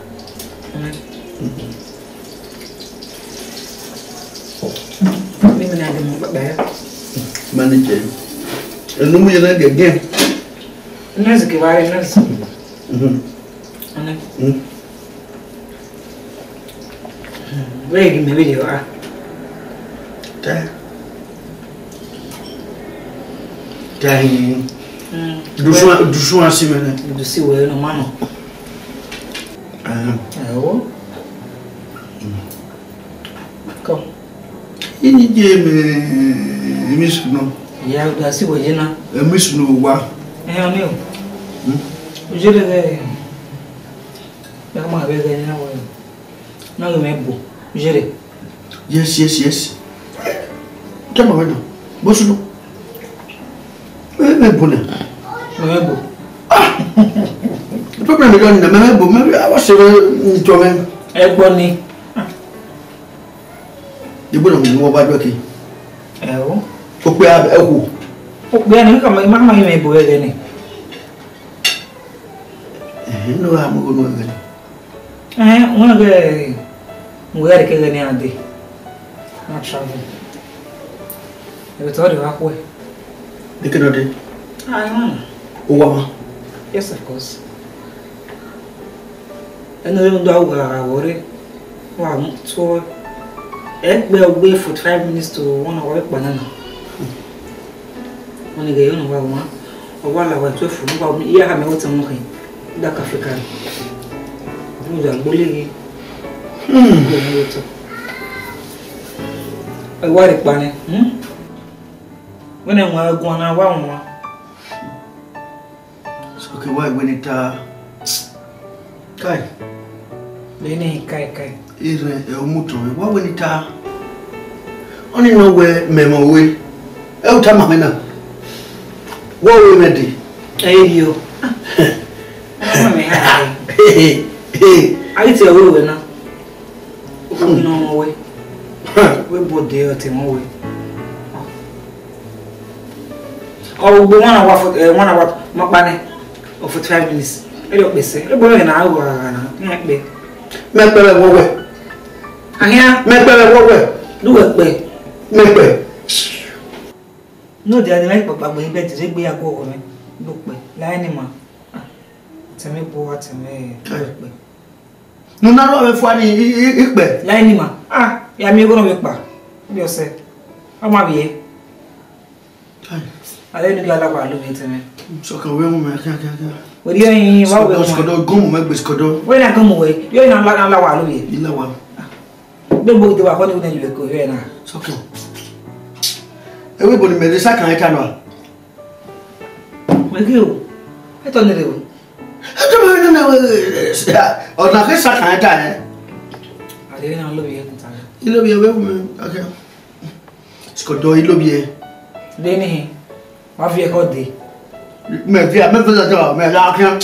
Mimi na demu baba. Manager. Enu mu yana gege. Nasi ke bare nasi. Mhm. Ana. Mhm. Wegi me video ah. Ta. Tahi. Mm. Dusu dusu asimene. Dusu we no mano. Ah. Ayo. Kom. Ini je me misno. Ya dasi we jina. E misno wa. Eh oni o. Hmm. Ujere de. Ya ma be de na we. Na go me bo. Ujere. Yes, yes, yes. Tama wena. Bosuno. Me bo na. Me bo. Ah. Le problème est que me bo me I was ni to me. Egbo ni. Ibo na mo ba do ki. Eh o. O pe e ku. O be ni ka ma ma me bo e ni. Eh no ha mo no ga. Eh, una che mujer che viene a di. Non travel. E vedo va qua. De que no de. Ah, no. O wa. Yes, of course. E non do auga ore. Wa so e be away for five minutes to one hour banana. Oni ga yo no wa ma. O wa la wa to fu no ba iya ha me wota mo kan. Da cafe kan. Nous allons bolir. Hum. I want it, Bunny. Hm? When I'm going to go on, so okay, why when it uh Kai. Leni Kai Kai. Ire e umuto. Why when it uh only know where memo we. E utama mena. What we ready? Hey you. I'm me hi. Hey. Hey, I tell you we na. We no more way. We both there te more way. Oh, we wanna wa for wanna wa makbane of for five minutes. E lo pese. E bo na awo na. Na pe. me pe wo we. Ahia, Me pe wo we. do we pe. Me pe. No dey dey like papa gbe be ti gbe ago ko mi. Do pe. Lai ni ma. Temi bo wa temi do pe. No na ro be fu ani ipe. Lai ni ma. Ah, ya mi go no mi pa. Bi o se. O ma bi e. Ale ni bi ala wa lo mi temi. So kan we mo me kan kan kan. We ri yin wa we mo. Skodo gomu me gbe skodo. We na kan mo we. Yo na la la wa lo ye. Ila wa. Be bo de wa ko ni na ju ko yo na. So kan. E we bo ni me de sa kan e kan wa. We ki o. E to ni re o. E to me na we. O na ke sa kan e ta e. Ale na lo ye ko ta. Ilo bi e we mo. Okay. Skodo ilo bi e. Le ni. Wa fi e ko de. Me via me via da me la kan.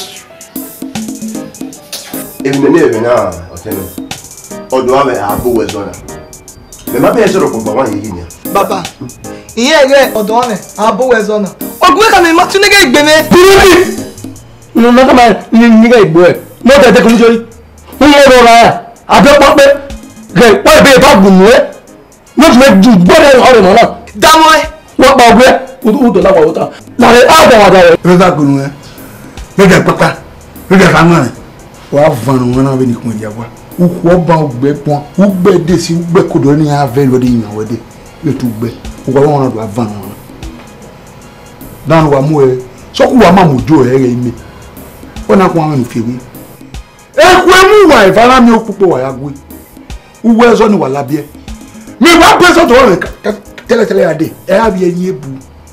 Èmi ne èmi na oteno. Odo ame abo we zona. Me ma be so ro pogba wan yi ni. Baba. Iye re odo ne abo we zona. Ogun ka me ma tun nige igbe me. Puruli. No na kama ni ni ga igbo e. Mo te te kun jori. Mo ye ro ra. Abe po pe. Ge wa be ba gun e. Mo ti me ju bo re ore mo na. Damo e. Wa pa ogbe. O do la wa o ta. La re a ba wa da. E ba gunu e. Me de papa. Me de famane. Wa vanu wona be ni kun dia wa. U ko ba ogbe pon. U gbe de si u gbe kodo ni a ve lo de yan we de. Yo tu gbe. U ko wona do vanu wona. Dan wa mu e. So ku wa ma mu jo e re mi. Ona ko am fi wi. E ku e mu wa e fara mi o pupo wa ya gwe. U we zo ni wa labie. Mi wa pe so to re tele tele ade. E a bi yin ebu.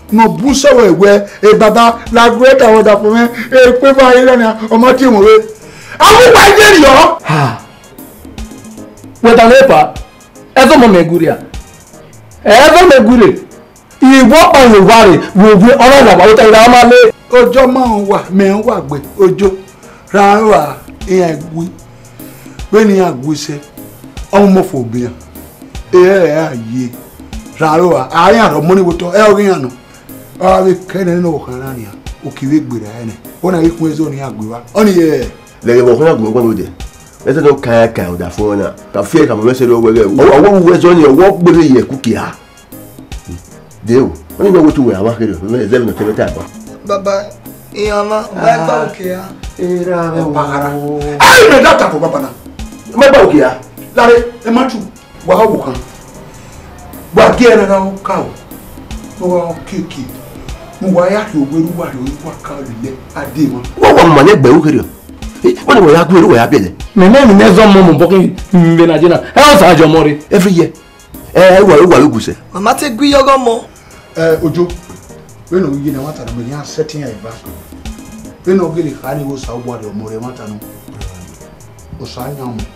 no busa wewe e baba la greater order for me e pe ba ile na omo ti mo we awu wa je yo ha weta lepa ezo mo meguria ezo megure iwo pa yo ware wo bi oro na ba o ta ira ma le ojo ma wa me wa gbe ojo ra wa e agui we ni agui se homophobia e e aye ra wa ayin aro mo ni wo to e o rin ano ah we kene no kana ni o ki we gbere ene wona we kun ezo ni agbe wa oni ye le bo kun agbe ko de e se no ka ka o da fo na ka fe ka mo se lo wele o wo wo ezo ni o wo gbere ye ku ki ha de o oni no wo tu we awa kere me ze no tebe ta ba baba iyama ba ba o ki ya era o pakara ai me data ko baba na me ba o ki ya lare e ma tu wa ha wo kan wa ki ene na o ka o mo wa kiki mo wa ya ki ogberu wa ri wa ka le ade mo wo wo mo ne gbe o kere o ni mo ya gberu wa ya bele me me ne zo mo mo bokin mbe na jina e o sa jo mo re every year eh wa wa lo guse mama te gwi yogo mo eh ojo we no yi na wata na me ya setting ya ba we no gele khani wo sa wo de mo re mata no o sa nya mo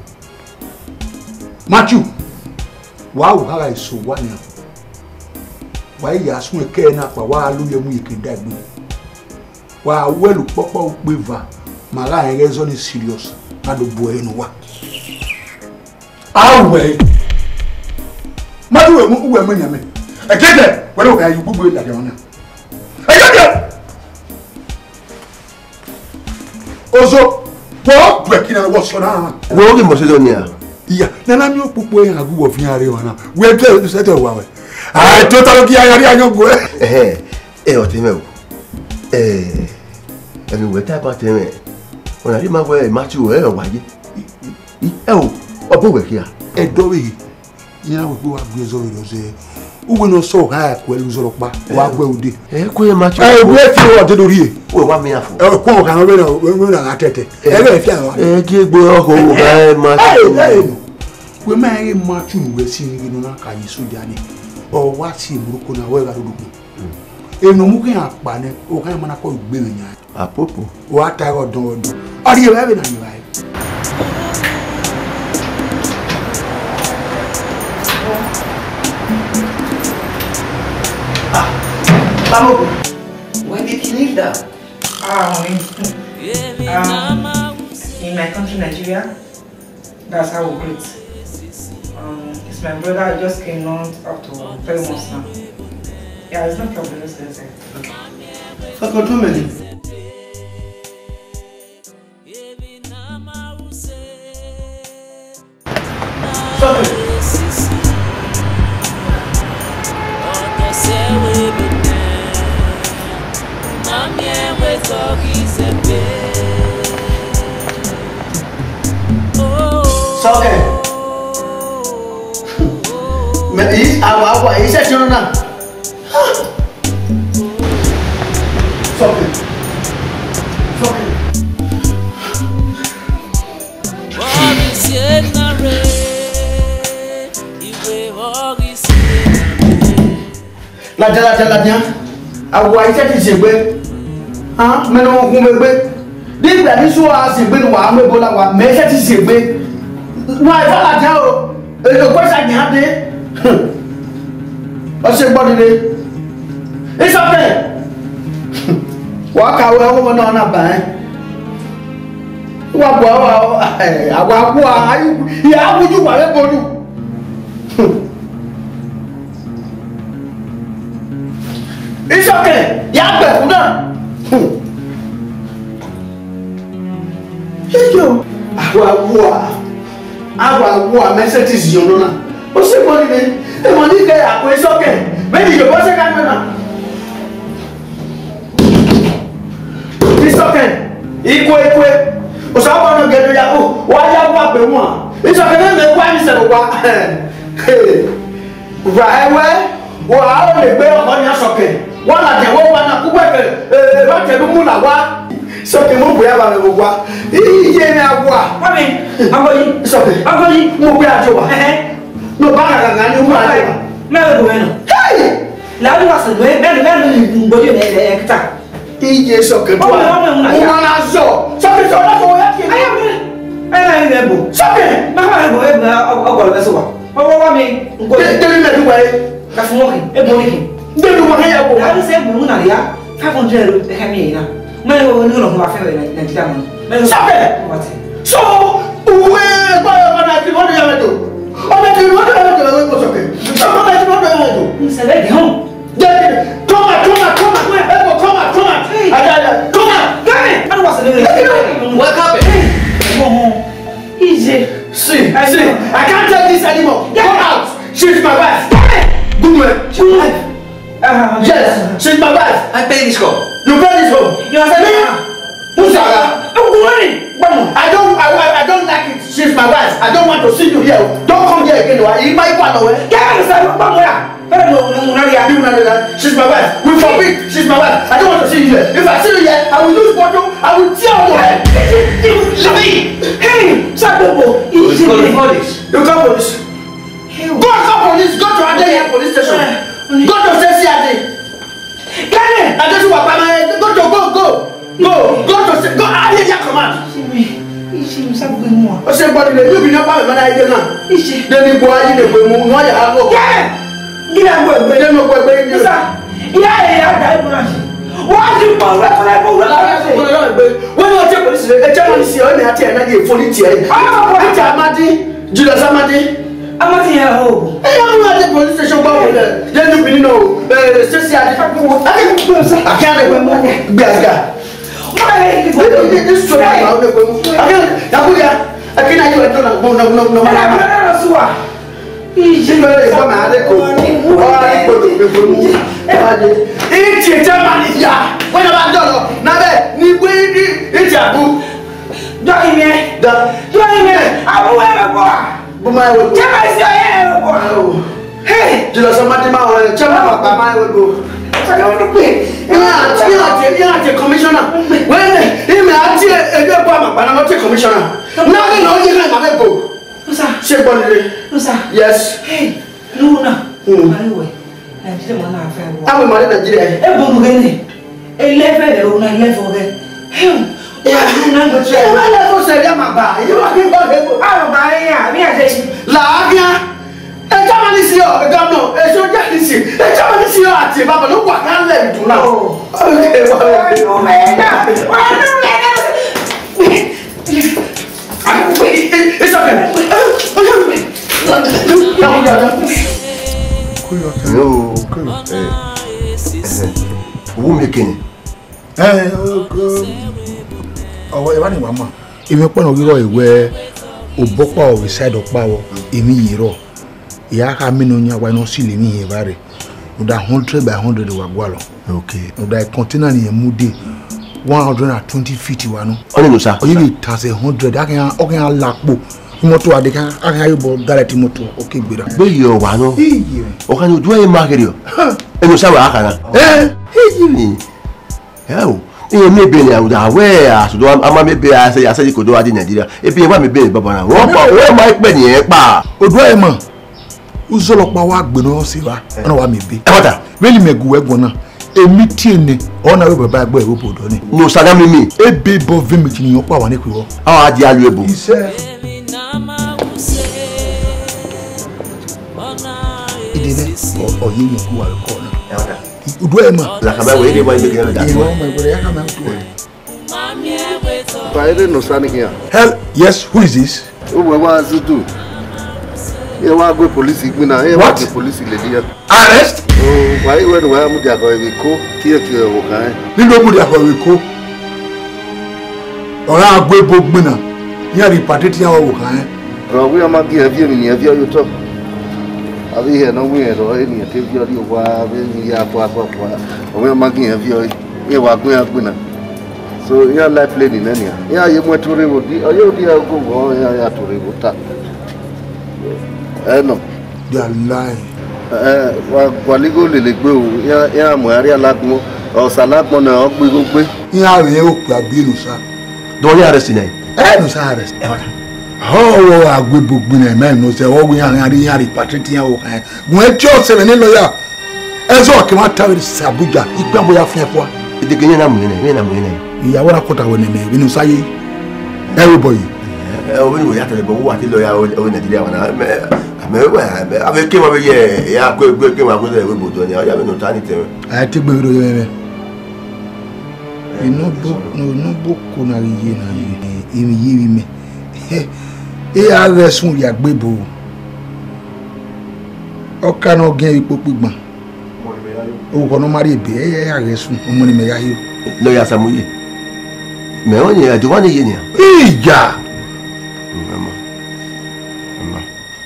Matthew wow ha ga so wa nya wa ya sun ke na pa wa lu ye mu yekeda gbe wa welu popo peva mara en reason is serious na do bo enu wa awe Matthew we mu we manya me e kede we do ga yu gbogbo ila de wona e kede ozo bo break na wo so na wo ge mo se do ni a iya nana mi opopo en agu wo fi are wana we te se te wa we ah total ki ayari anyo go eh eh o te me o eh emi we ta ba te me ona ri ma we Matthew e o waye e o obo we kia e do we ina we go agbe zo we se uwe no so ha ko elu zo pa wa gbe ode eh ko ye Matthew eh we fi o de lori e we wa mi afo e ko kan we na we na atete e be fi àwọn eh ki gbo oko wo ba Matthew we ma ye Matthew we si ni no na ka yi so jani o wa si buruko na we ga do e no mu kan apa ne o kan mana ko gbe mi nya apopo wa ta go don odun ori e be na ni wa Mamo, when did you leave that? Um, um, in my country, Nigeria, that's how we greet. Um, it's my brother. I just came not up to three months now. Yeah, it's no problem. Let's get it. Okay. So, go to me. Sorry. Sorry. Mais il a wa wa il s'est jeune là. Sorry. Sorry. La la la la bien. Awa il s'est dit gbe. Ah, mais non on gbe. Dis la ni so a se gbe ni wa me bola wa mais s'est dit gbe. Wa fa la dia o. E lo ko sa ni ade. O se gbọ́ dile. It's okay. Wa ka we o mo na ba eh. Wa bo wa awa ku a ya wuju wa le bodu. It's okay. Ya gbe ku na. Yo. Awa ku a. Awa ku a messages yo na. O se gbọ́ dile. E mo ni ke akwe it's okay. Maybe you go se ka na. It's okay. Ikwe ikwe. O sa wa no gedo ya ko. Wa ya wa pe mu a. It's okay na me kwa mi se wa. Ra ewe. Wo a o le gbe ọkọ ni asoke. Wa la je wo wa na ku gbe eh ba je lu mu la wa. So ke mo boya ba me wo wa. Iye ni agwa. Wa mi, ago yi. It's okay. Ago yi. Mo gbe ajo wa. Eh eh. No ba ga ga ni mo ajo wa. Me lo bueno. Hey! La loi se doit même même body na hectare. Iye soke bo. Mo na so. Soke so na mo ya ki. Ayo. Ayo na ebo. Soke. Ma ma ebo ebo ogolo be so wa. Wo wo mi ngo. Tell me do why. Ka fun wo ki ebo ni. Ndedu wa ya bo. La ni se bu na ya five hundred e ka mi na. Ma yo ni lo ma fe na Nigeria mo. Ma yo. Soke. What? So, uwe ba ba na ti mo ya me do. O na ti mo ya me do la mo soke. So mo na ti mo ya me do. Ni se be hon. Come on, come on, come on. Ebo, come on, come on. Ada, come on. Gane. Ano wa se le. What happened? Mo. Easy. See, see, I can't take this anymore. Go out. She's my wife. Good man. She's my wife. Uh, yes, she's my wife. I pay this home. You pay this home. You are saying Musaga. I'm going. I don't, I, I don't like it. She's my wife. I don't want to see you here. Don't come here again. You might want to win. Get out of here. She's my wife. We forbid. She's my wife. I don't want to see you here. If I see you here, I will use bottle. I will tear your head. Hey, Sabobo. You call the police. You call police. Go call police. Go to Adelaide police station. Go to C C A D. Get it. I just want to go to go go go go to go Adelaide command. Ishi msabu mwa. O se body le you be no power man I dey now. Ishi. Dey go ayi dey gbe mu no ya hago. Yeah. Gina gbe gbe dey no gbe gbe ni. Sir. Ya ya da ibu na shi. Wa ju pa we fara ko we la se. When you take police e che man si o na ati na dey phone ti e. Ah, what Amadi? Julius Amadi. Amadi ya ho. E ya mu at police station ba wo le. Dey you be no. Eh, say say adi pa wo. Adi ko say. Akia dey gbe mu. Gbe aga. This is why I'm going to Nabuya. I can't even tell no, no, no, no. I'm not a sua. He's going to come out of the It's a Germany. When I'm done, now, you wait. It's a book. Join me. Join me. I will ever go. But my will. Hey, do somebody my chama my will go. Yeah, yeah, yeah, commissioner. When he may actually a good bomb, but I'm not a commissioner. Nothing on you like my book. Yes. Hey, Luna. Anyway, I didn't want to have I'm a man in Nigeria. Everybody, a level, a level. Hey, yeah, Luna, but you're not saying I'm a buy. You are going to buy. Me, I say, Lavia. E chama ni si o, e gamo, e so ja ni si. E chama ni si o ati baba no kwa kan le du na. Okay, well, no man. Well, no man. It's okay. No. Eh. Eh. Wo me kini. Eh, o e wa ni wa ma. Emi po no giro ewe obopa o side opa wo, emi yiro. Ya ka mi no nya wa no sile mi he bare. O da one hundred by one hundred wa gwa lo. Okay. O da container ni mu de one hundred twenty feet wa no. Oni no sa. O yi ta se one hundred akan akan lapo. Moto ade kan akan ayo bo garage moto o ke gbera. Be yo wa no. Iye. O kan ojú e ma kere o. E no sa wa aka na. Eh. Iye. Ya o. E me be ni awuda we asudo ama me be ase ya se ko do wa di Nigeria. E bi wa me be baba na. Wo pa we ma pe ni e pa. Odu e mo. Uzolopa wa gbe no se wa. Ona wa me be. E wata. Really megu egbon na. Emi tie ni ona we baba gbo e wo bodo ni. No sadam mi mi. E be bo vimi ti ni yo pa wa ni pe wo. Awa adi alu ebo. Ise. Idine o o yi ku wa ko na. E wata. Udu e mo. La ka ba we de boy be gele da. Ni mo mo bore ya ka ma tu. Paire no sani here. Hell, yes, who is this? O we wa zudu. Ye wa go police igbina, ye wa go police le dia. Arrest? Oh, why when we am dia go we ko, tie tie wo kan. Ni lo mu dia ko we ko. Ora agbo ebo gbina. Ya ri pateti ya wo kan. Ro we am gi avie mi ni avie yo to. Abi he no we ro e ni te vi ori wa be ni ya kwa kwa kwa. O we am gi avie ye wa go ya gbina. So ya life lane ni ya. Ya ye mo tore wo di, o yo di ago go ya ya tore wo ta. Eh no. They are lying. Eh wa waligo lele gbe o ya ya mo ari alagmo o salagmo na o gbe go gbe. Ya re o pe abinu sa. Do ni arrest ni. Eh no sa arrest. E wata. Oh wo agbe gbogbo na me no se wo wi yan ari yan repatriate yan wo kan. Mo e ti o se ni lawyer. Ezo ke ma tawiri Abuja ipe boya fun e kwa. Ide ke yen na mu yen na mu yen. Ìyàwó ra kota woni me binu saye. Everybody. Eh o bi wo ya tele bo wa ti lawyer o Nigeria wana. Me wa ave ke mo be ye ya ko gbe ke ma ko le we bodo ni ya me no tani te. Ah ti gbe ro ye. Inu bo no no bo ko na ye na ye. Imi yi mi. E a re sun ya gbebo. O kanu gen ipo pigbon. O ko no mari ebe e a re sun o mo ni me ya yo. Lawyer Samuyi. Me o ni ajo wa ni ye ni. Ija. Mama. Mama.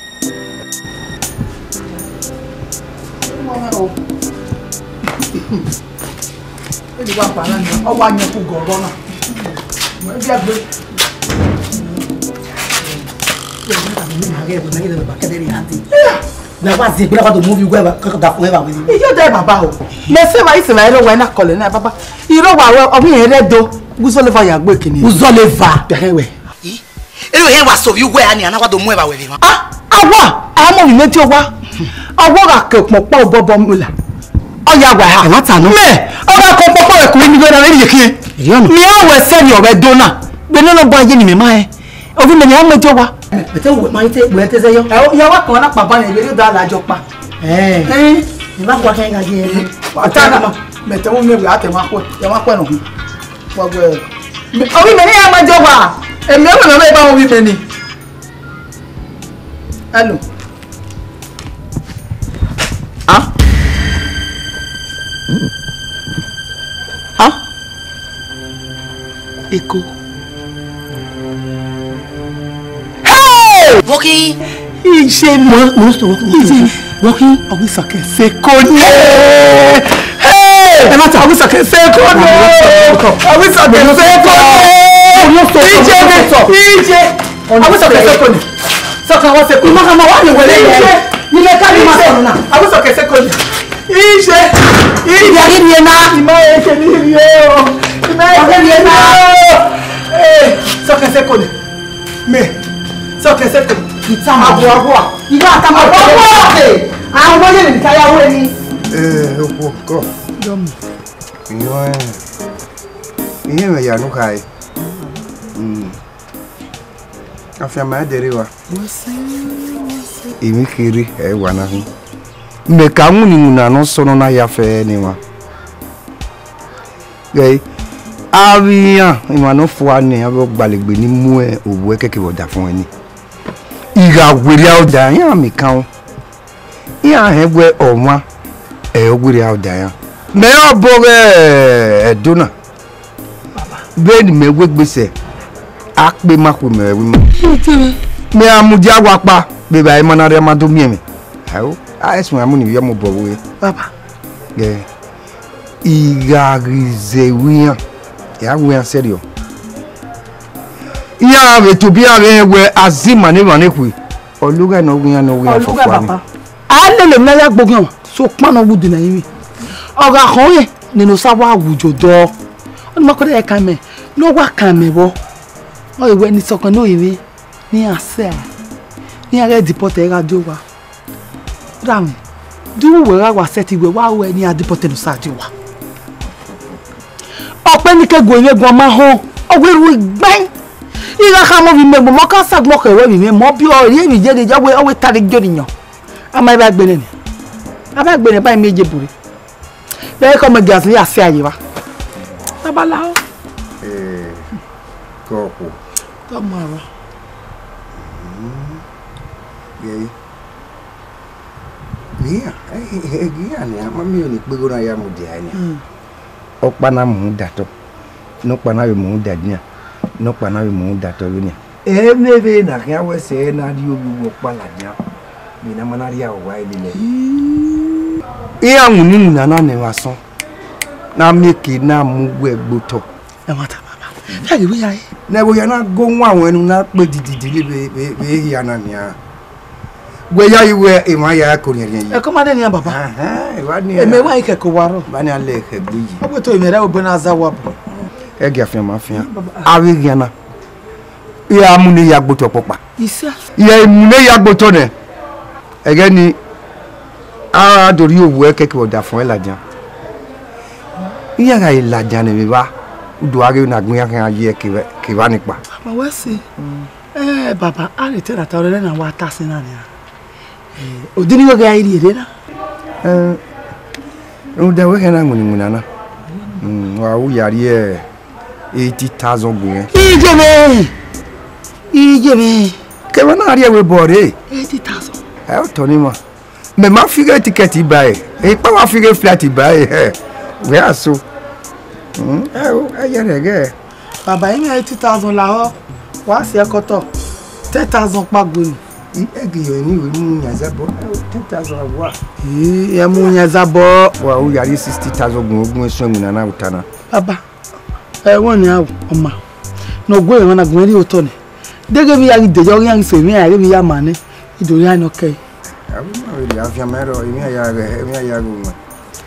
Ele vai falar não. O banho pro gorona. Mas dia dois. Na base bila kwa movie gwa ka da fun e ba we. Iyo de baba o. Me se ma ise ma ro we na kole na baba. Iro wa we omi yen re do. Guzo le fa ya gbe kini. Uzo le va. Behewe. Ero yen wa so vi gwa ani ana kwa do mu e ba we ma. Ah, awa. Amo mi meti owa. Awo ra ke popo bobo mula. Oya wa ha. E mata no. Me, ora ko popo e ku mi go na re yekin. Iyo no. Mi awe se ni owe do na. Gbe no no bo aye ni me ma e. Ovi me ni amo ti owa. Bete wo ma ite wo ete se yo. E ya wa kan na pa ba ni ere da la jo pa. Eh. Eh. Ni ba kwa kan ga je. Atana mete wo me ate ma ko e ma ko no hu. Wa gbe. Ovi me ni ya ma jo wa. E me wo me ba wo vi me ni. Hello. Ah. Ah. Eko. Woki. Ise mo Mo sto woki. Woki. Owi sake se ko ni. Hey! E ma ta owi sake se ko ni. Owi sake se ko ni. Mo sto. Ije me so. Ije. Owi sake se ko ni. Saka wa se ko. Ma ma wa ni wele ye. Ni le ka ni ma so na. Owi sake se ko ni. Ije. Ije ni na. Ima e se ni ye o. Ima e se ni na. Eh, sake se ko ni. Me. Sake se ko ni. Itama Abo abo. Iga atama Abo abo. Àwọn ọmọ yẹn nìkan yàwó ẹni. Eh, opo ko. Dom. Iyo eh. Ihe me ya no kai. Mm. Afia ma dere wa. Imi kiri e wa na hu. Me ka mu ni na no so no na ya fe ni wa. Gei. Avian, imano fo ani abo gbalegbe ni mu e owo e keke woda fun eni. Iga wiri awda yan mi kan. Ya hegwe oma e ogwiri awda yan. Me obo e eduna. Be ni me gbegbese. Akpe maku me wi mo. Me amudi awapa be ba imanare amado mi emi. Ayo, a esun amuni yo mo bo we. Baba. Ge. Iga rizewian. Ya we an serio. Ya be to bi are we azima ni wan ekwi. Oluga no we an no we afọ Oluga baba. Alele na ya gbogun so pon wudu na yin. Oga kan ye nínú sawa awujo do. Oni mo ko de kan me. No wa kan me bo. O iwe ni so kan no yin ni ase. Ni are deport e radio wa. Dami. Du we ra wa set iwe wa we ni adeport no sa di wa. Ọpẹ́ ní kego yen gan ma ho. Oweru igban. Ira ka mo bi me mo ka sag mo ko we mi mo bi o ri mi je de jawe o we tare joriyan. Ama ba gbe ni. Aba gbe ni ba mi je buri. Be ko mo gas ni ase aye wa. Tabala o. Eh. Kopo. To mara. Ge. Nia, eh gia ni ama mi o ni pe gona ya mu di ani. Opana mu dato. No pana we mu dadnia. No pana we mu dato ni. Eh nebe na kia we se na di obu opala nya. Mi na mana ria wa ile le. Iya nguni na na ne waso. Na meki na mu gwe gboto. E mata baba. Ya ge we ya e. Na bo ya na go nwa awon enu na pe dididi be be ya na nia. Gwe ya iwe e ma ya ko ni rin yi. E ko ma de ni baba. Aha, e wa ni. E me wa ike ko waro. Ba ni ale ke gbeyi. O to imere o bona azawa bo. E ge afia ma afia. Awi giana. Iya mu ni ya gboto popa. Isa. Iya mu ni ya gboto ne. Ege ni Ah, dori owu eke ki oda fun elajan. Iya ga elajan ni ba. Udo age na gun ya kan aye ki ki ba nipa. Ma we se. Eh baba, a le tell ata ore na wa ta sin na ni. Eh, odini we ga iri ere na. Eh, o da we kana nguni nguna na. Mm, wa u yari e eighty thousand gun. Ije me. Ije me. Ke wa na ari e we bore. eighty thousand. Eh, o to ni mo. Me ma figure ticket buy. E pa wa figure flight buy. Eh. We aso. Mm, eh, o ayere ge. Baba yin eighty thousand la ho. Wa se ekoto. ten thousand pa gbonu. Egiyo ni we mu nyaza bo. ten thousand wa. Eh, ya mu nyaza bo. Wa u yari sixty thousand gun ogun esun mi na na utana. Baba. Eh won ni awu oma. No go e na gun ri oto ni. Dege bi ya de jo yan se mi ya bi ya mane. Idori ano kai. Abu ma we ya fi mero imi ya re imi ya go mo.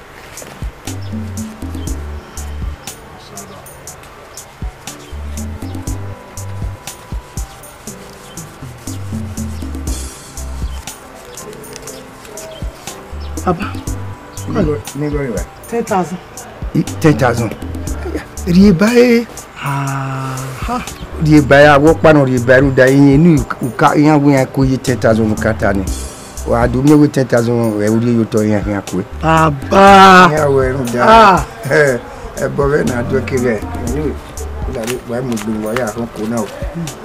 Baba. Ni go riwa. ten thousand. ten thousand. Ri bae. Ah, ha. Ri bae awo panu ri bae ru da yin ni uka yan gun yan ko yi ten thousand kata ni. Wa do me we ten thousand e uri yo to yan yan ko. Baba. Ya we ru da. Ah. Eh, e bo we na do ke be. Ni da ri wa mu gbin wa ya ron ko na o.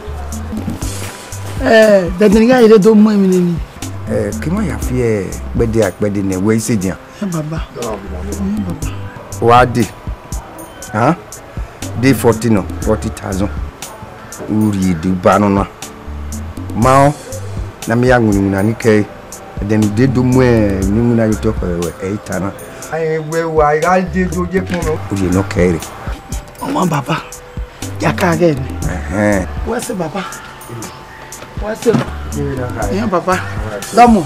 Eh, dadin ga ire do mo mi ni. Eh, ki mo ya fi e gbede apede ne we se dian. Eh baba. Baba. Wa di. Huh? Day fourteen no, forty thousand. Uri di banu na. Mao na mi yangu ni na ni ke. Then de do mo e ni mu na yo to we eight na. Ai we wa ga de do je kun no. Uri no kere. Omo baba. Ya ka ge ni. Eh. Wa se baba. Wa se. Eh baba. Damo.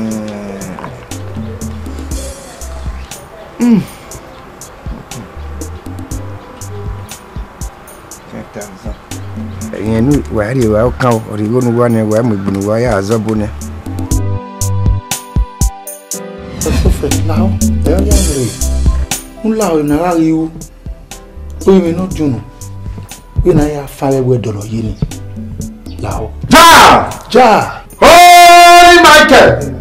Mm. Yen nu wa ri wa kan ori go nu wa ne wa mo gbinu wa ya azobo ne. Prophet now, there you are. Unla o na ra ri o. O mi no dunu. We na ya fa we doro yi ni. Lao. Ja! Ja! Holy Michael!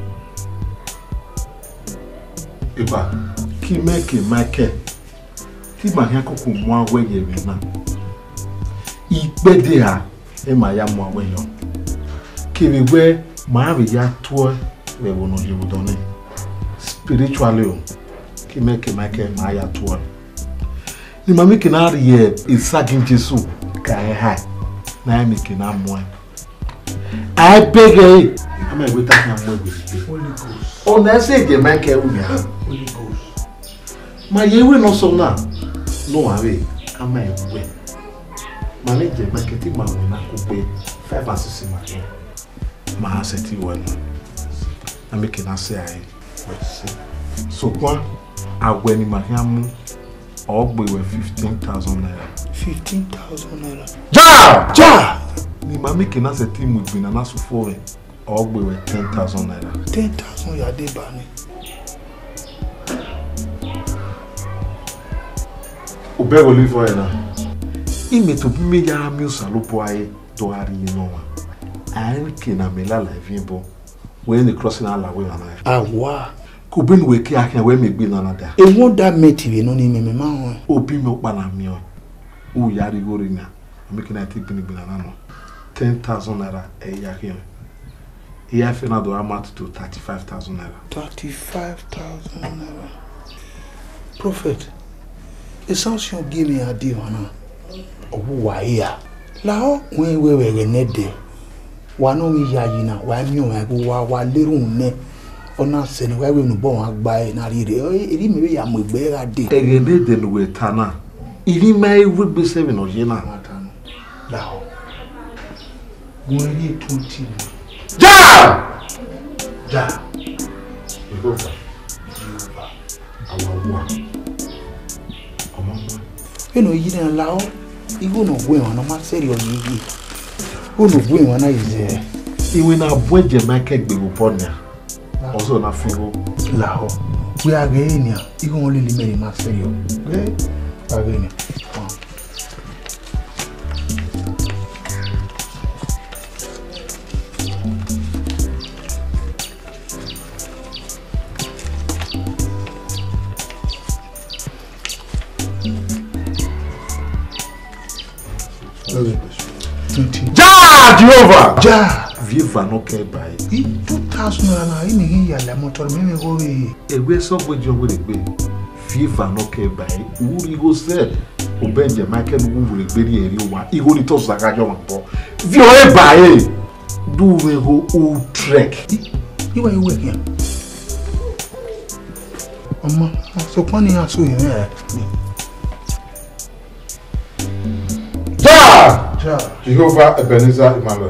Eba, ki make Michael. Ti ma yan koko mo awe ye mi na. Igbede ha e ma ya mo awe yo. Ki we we ma we ya to we wo no ye wo don ni. Spiritually o. Ki make Michael ma ya to. Ni ma make na ye isagin Jesu ka e ha. Na me ke na mo. I beg you. Am I with that na mo be. Holy Ghost. Oh, na say ge Michael u ya. Holy Ghost. Ma ye we no so na. No away. Am I we. Manage marketing man we na ko pe five and six ma. Ma asset one. Na make na say I. So kwa aweni ma hiamu ogbe we fifteen thousand naira. fifteen thousand naira. Ja! Ja! Ni ma make na say team with na so for ogbe we ten thousand naira. ten thousand ya dey ba ni. Obe go live for na. Ime to bi me ya mi usalopo aye to ari no wa. Ai ke na me la live bo. We the crossing ala we na. Ah wa. Ko bin we ki akan we me gbe na na da. E won da mate we no ni me me ma ho. Obi me opa na mi o. O yari go ri na. Make na take bin na na no. ten thousand naira e ya here. E ya fe na do amount to thirty-five thousand naira. thirty-five thousand naira. Prophet, it sounds you give me a deal now. Owo wa here. Lao we we we ne de. Wa no mi ya yi na wa mi o wa wa lerun ne. Ona se ni wa we nu bo wa gba e na ri re. Eri mi we ya mo gbe ra de. Egede de nu we tana. Iri mai we gbe seven no je na. Lao. Mo ri twenty. Ja! Ja. Jehovah. Jehovah. Our war. You know, you didn't allow even no way on a master or ye. Who no way when I is there? You will not wait your market be upon ya. Also na figo. Laho. We are going here. You can only limit him as you. Okay? We are going here. Ja, Jehovah. Ja. Viva no care by. two thousand naira na imi ya la motor me me go we. Egbe so gbe jo gbe gbe. Viva no care by. Uri go say Obenje Michael wo wo gbe ri eri wa. Igo ni to saka jo wan po. Vi o e ba e. Do we go o trek. Iwa you work here. Amma, so kwani ya so yin eh. Ja! Ja! Jehovah Ebenezer Emmanuel.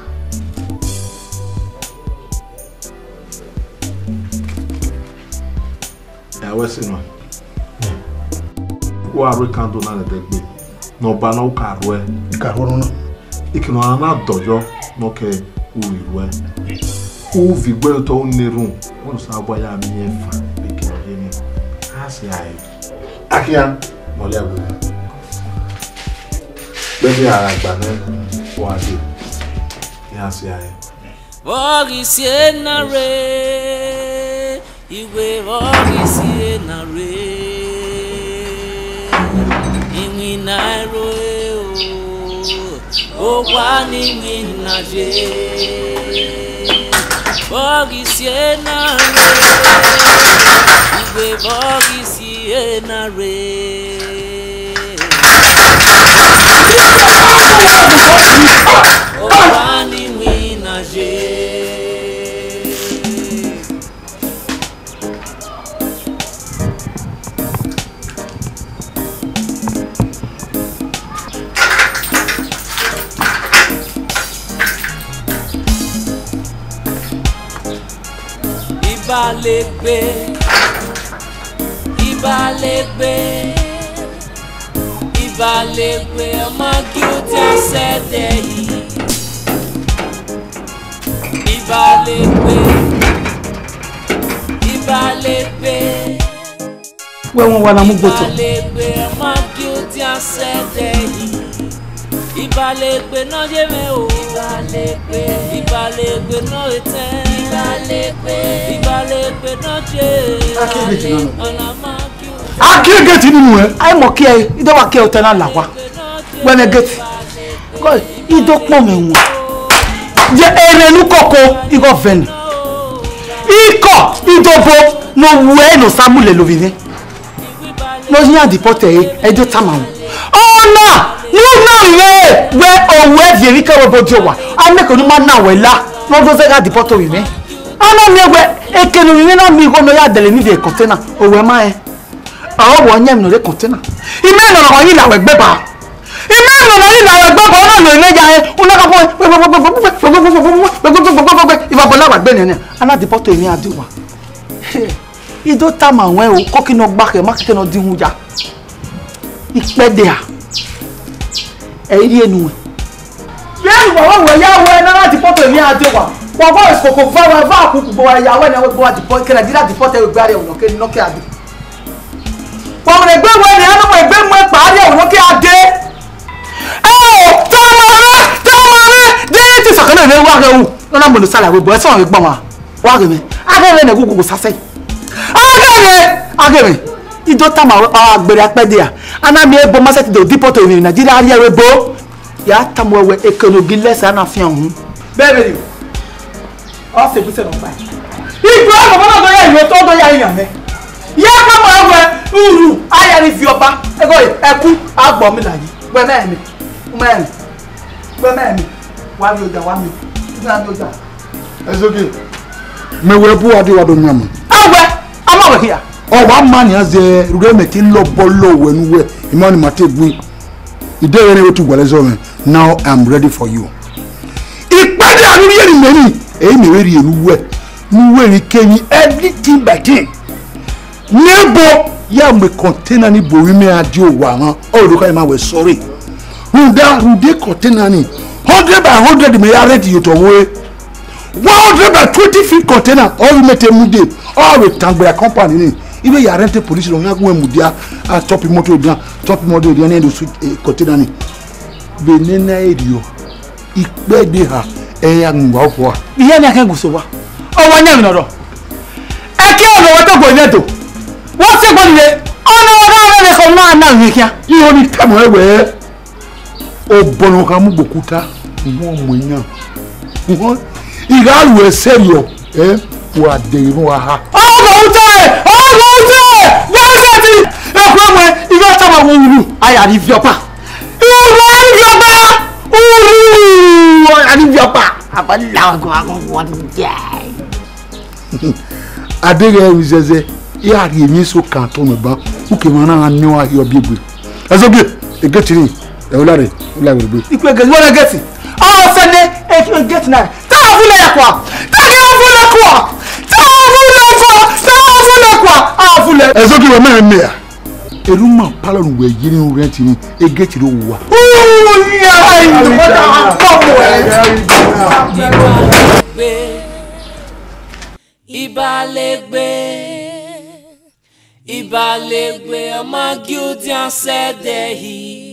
I was in one. Who are recandling on the deck? No banner carway. Carona. It can not dojo, no care who will wear. Who we go to only room. Once I buy a mere fan, making a game. As I. Akian, Molia. Baby, I like banana. What do? Yes, yeah. Vogi na re, iwe vogi na re, imi na ro o, o wani mi na je. Vogi na re, iwe vogi na re. Obani winaje. Ibalegbe, Ibalegbe. Ibalegbe ọmọ kí ó tẹ́ sẹ́dẹ̀ yìí. Ibalegbe, Ibalegbe. Wẹ́wọ́n wà lámú gbọ́tọ̀. Ibalegbe ọmọ kí ó tẹ́ sẹ́dẹ̀ yìí. Ibalegbe náà jẹ́ mẹ́ o. Ibalegbe, Ibalegbe náà tẹ́. Ibalegbe, Ibalegbe náà jẹ́. Ọ̀nà máa kí ó. Akiri gate nínú ẹ ai mo ki e ido wa ke o tena la wa we me gate ko ido pon me won je ere nu koko igo ven iko idobo no we no samule lo vini no yin deport e edo tama won ona no no we we o we viri ka bojo wa a me ko nu ma na we la no do se ga deport we me ana mi we ekenu mi na mi go no ya dele ni de container o we ma e àwọn wọ nyam no le container ime no no yin la we gbe ba ime no no yin la we gbe ba ona lo imeja e una ka ko ifa bola wa gbe ni ana deport emi aduwa ido tama wen o ko kino gba ke ma ke no di hunja ipede a e ri enu ye wo wo ya wo na deport emi aduwa wo bo iskoko fa wa va ku ku bo ya we na we bo deport ke na dira deport e gba re o no ke no ke adu wọ́n rẹ̀ gbé wọ́n ní ẹnu mọ̀ ìgbé mú ẹ pàálí ọ̀rọ̀ kí a dé ẹ̀ tọ́mọ rẹ̀ tọ́mọ rẹ̀ dé tí sọ̀kẹ́lẹ̀ rẹ̀ wá rẹ̀ wù lọ́nà mọ̀lú sálà gbogbo ẹ̀sán rẹ̀ gbọ́n wa wá rẹ̀ mi agẹ́rẹ́ rẹ̀ gbogbo sásẹ̀ agẹ́rẹ́ agẹ́rẹ́ ìjọ tàmà àgbèrè apẹ́dẹ́ à anámi ebo masẹ́tì dò dípọ̀tò ìrìn nàìjíríà rí ẹ̀rẹ́ bó yà á tàmù ẹ̀wẹ̀ ekenogi lẹ́sẹ̀ àná fi hàn hún. bẹ́ẹ̀ ni ọ́ sì fi sẹ́nu báyìí ìgbọ́ ọ̀gbọ́n ya kama awe uru aya ni fi oba ego eku agbo mi layi gbe me mi me gbe me mi wa mi oja wa mi na mi oja ezoge me we bu ade wa do nyam awe ama we here o wa ma ni aze rure me tin lo bolo we nu we imani mate bu ide we ni otu gwale zo me now I'm ready for you ipade anu ye ni meri e me we ri enu we nu we ri kenyi everything by thing nebo ya me container ni bowi me adi owo àwọn o do ka ma we sorry ruda rude container ni one hundred by one hundred me ya ready you to we one hundred and twenty feet container all you make a mude all rectangular company ni ibe ya rent police lo nga gwe mudia a top moto dia top moto dia na do container ni be ne na edio ipe de ha e ya ngwa ofo ihe ni akan guso wa o wa nya mi nodo e ke o wo to go neto wo se go ni ono wa ga le ko ma na mi kia iho ni tamo ewe o bono ka mu gbokuta mo mo nya mo igalu e serio eh wa de wa ha o go ute o go ute go ute e ko mo iga ta ma wo wulu aya ri fi opa iwo ri fi opa uru ri fi opa abala go agon wa je adege uzeze ya ri mi so kan to me ba u ke mo na ni wa yo biegbe ezoge e getiri e olare olare gbe ipe gesi wona gesi o se ne e ki gesi na ta fule yakwa ta ki fule kwa ta fule kwa ta fule kwa a fule ezoge we me me ya eru ma palo nu we yiri nu rent ni e getiri wo wa o ya ndo ta ko Ibalegbe Ibalegbe ọmọ guilty and said that he